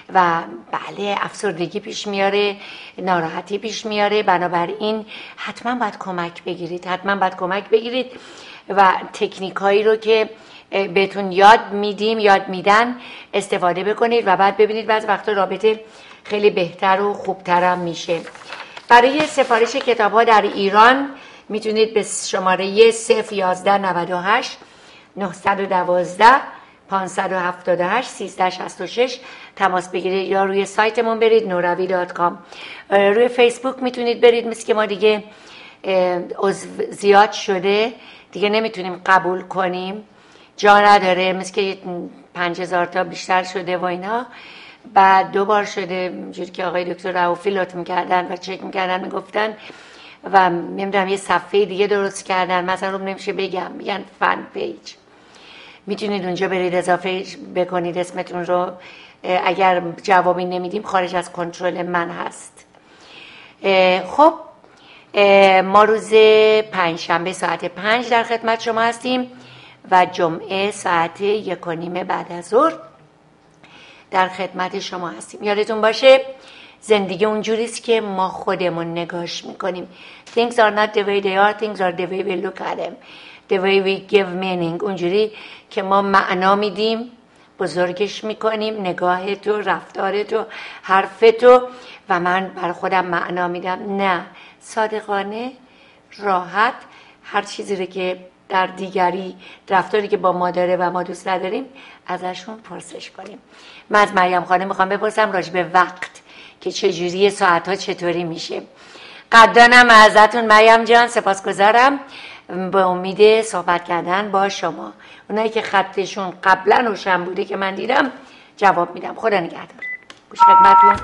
و بله افسردگی پیش میاره، ناراحتی پیش میاره. بنابراین حتما باید کمک بگیرید و تکنیک هایی رو که بهتون یاد میدن استفاده بکنید و بعد ببینید بعض وقتا رابطه خیلی بهتر و خوبتر هم میشه. برای سفارش کتاب ها در ایران میتونید به شماره 01198 912 578 1366 تماس بگیرید یا روی سایتمون برید noravi.com. روی فیسبوک میتونید برید، مثل که ما دیگه عضو زیاد شده دیگه نمیتونیم قبول کنیم، جا نداره، مثل که 5000 تا بیشتر شده و اینا. بعد 2 بار شده جوری که آقای دکتر رؤوفی لطف میکردن و چک میکردن میگفتن و نمیدونم یه صفحه دیگه درست کردن، مثلا رو نمیشه بگم، میگن فن پیج، میتونید اونجا برید اضافه بکنید اسمتون رو. اگر جوابی نمیدیم خارج از کنترل من هست. خب ما روز پنجشنبه ساعت 5 در خدمت شما هستیم و جمعه ساعت 1:30 بعد از ظهر در خدمت شما هستیم. یادتون باشه زندگی اونجوریست که ما خودمون نگاش میکنیم. Things are not the way they are, things are the way we look at them, the way we give meaning. اونجوری که ما معنا میدیم، بزرگش میکنیم، نگاهتو، رفتارتو، حرفتو، و من بر خودم معنا میدم. نه، صادقانه، راحت، هر چیزی رو که در دیگری رفتاری که با ما داره و ما دوست نداریم ازشون پرسش کنیم. من از مریم خانم میخوام بپرسم راجع به وقت که چجوری ساعتها چطوری میشه. قدردانم ازتون مریم جان، سپاسگزارم. به امید صحبت کردن با شما. اونایی که خطشون قبلا روشن بوده که من دیدم جواب میدم. خدا نگهدار. گوش خدمتتون.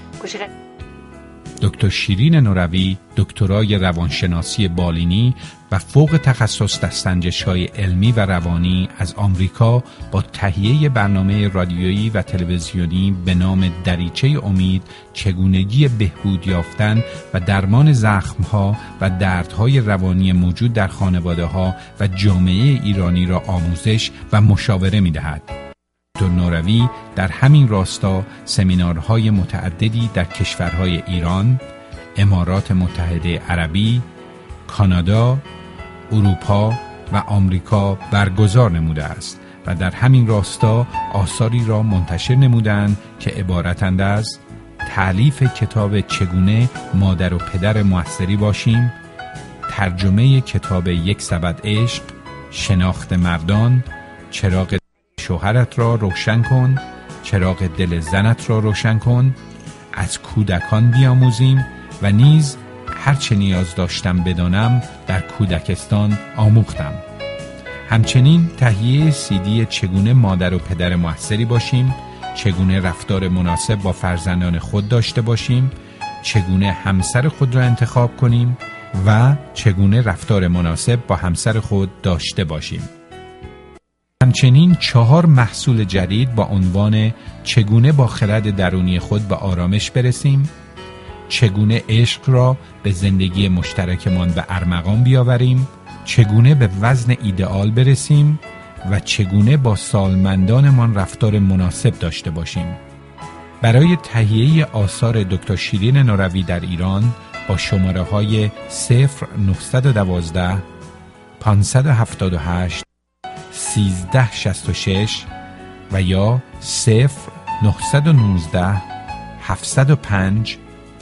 دکتر شیرین نوروی دکترای روانشناسی بالینی و فوق تخصص در سنجش‌های علمی و روانی از آمریکا با تهیه برنامه رادیویی و تلویزیونی به نام دریچه امید، چگونگی بهبود یافتن و درمان زخم‌ها و دردهای روانی موجود در خانواده‌ها و جامعه ایرانی را آموزش و مشاوره می‌دهد. دکتر نوروی در همین راستا سمینارهای متعددی در کشورهای ایران، امارات متحده عربی، کانادا، اروپا و آمریکا برگزار نموده است و در همین راستا آثاری را منتشر نمودند که عبارتند از تألیف کتاب چگونه مادر و پدر موثری باشیم، ترجمه کتاب یک سبد عشق، شناخت مردان، چراغ شوهرت را روشن کن، چراغ دل زنت را روشن کن، از کودکان بیاموزیم و نیز هرچه نیاز داشتم بدانم در کودکستان آموختم. همچنین تهیه CD چگونه مادر و پدر موثری باشیم، چگونه رفتار مناسب با فرزندان خود داشته باشیم، چگونه همسر خود را انتخاب کنیم و چگونه رفتار مناسب با همسر خود داشته باشیم. همچنین 4 محصول جدید با عنوان چگونه با خرد درونی خود به آرامش برسیم، چگونه عشق را به زندگی مشترکمان به ارمغان بیاوریم، چگونه به وزن ایدئال برسیم و چگونه با سالمندانمان رفتار مناسب داشته باشیم. برای تهیه آثار دکتر شیرین نوروی در ایران با شماره‌های 0912 578 1366 و یا 0919 705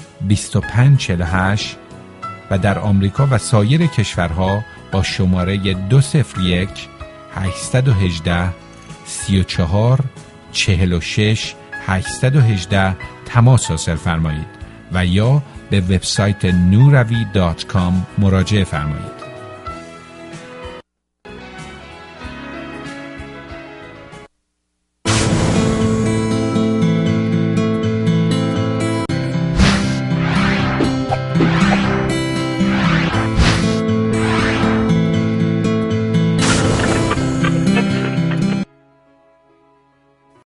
2548 و در آمریکا و سایر کشورها با شماره 201 818 34 46 818 تماس حاصل فرمایید و یا به وبسایت noravi.com مراجعه فرمایید.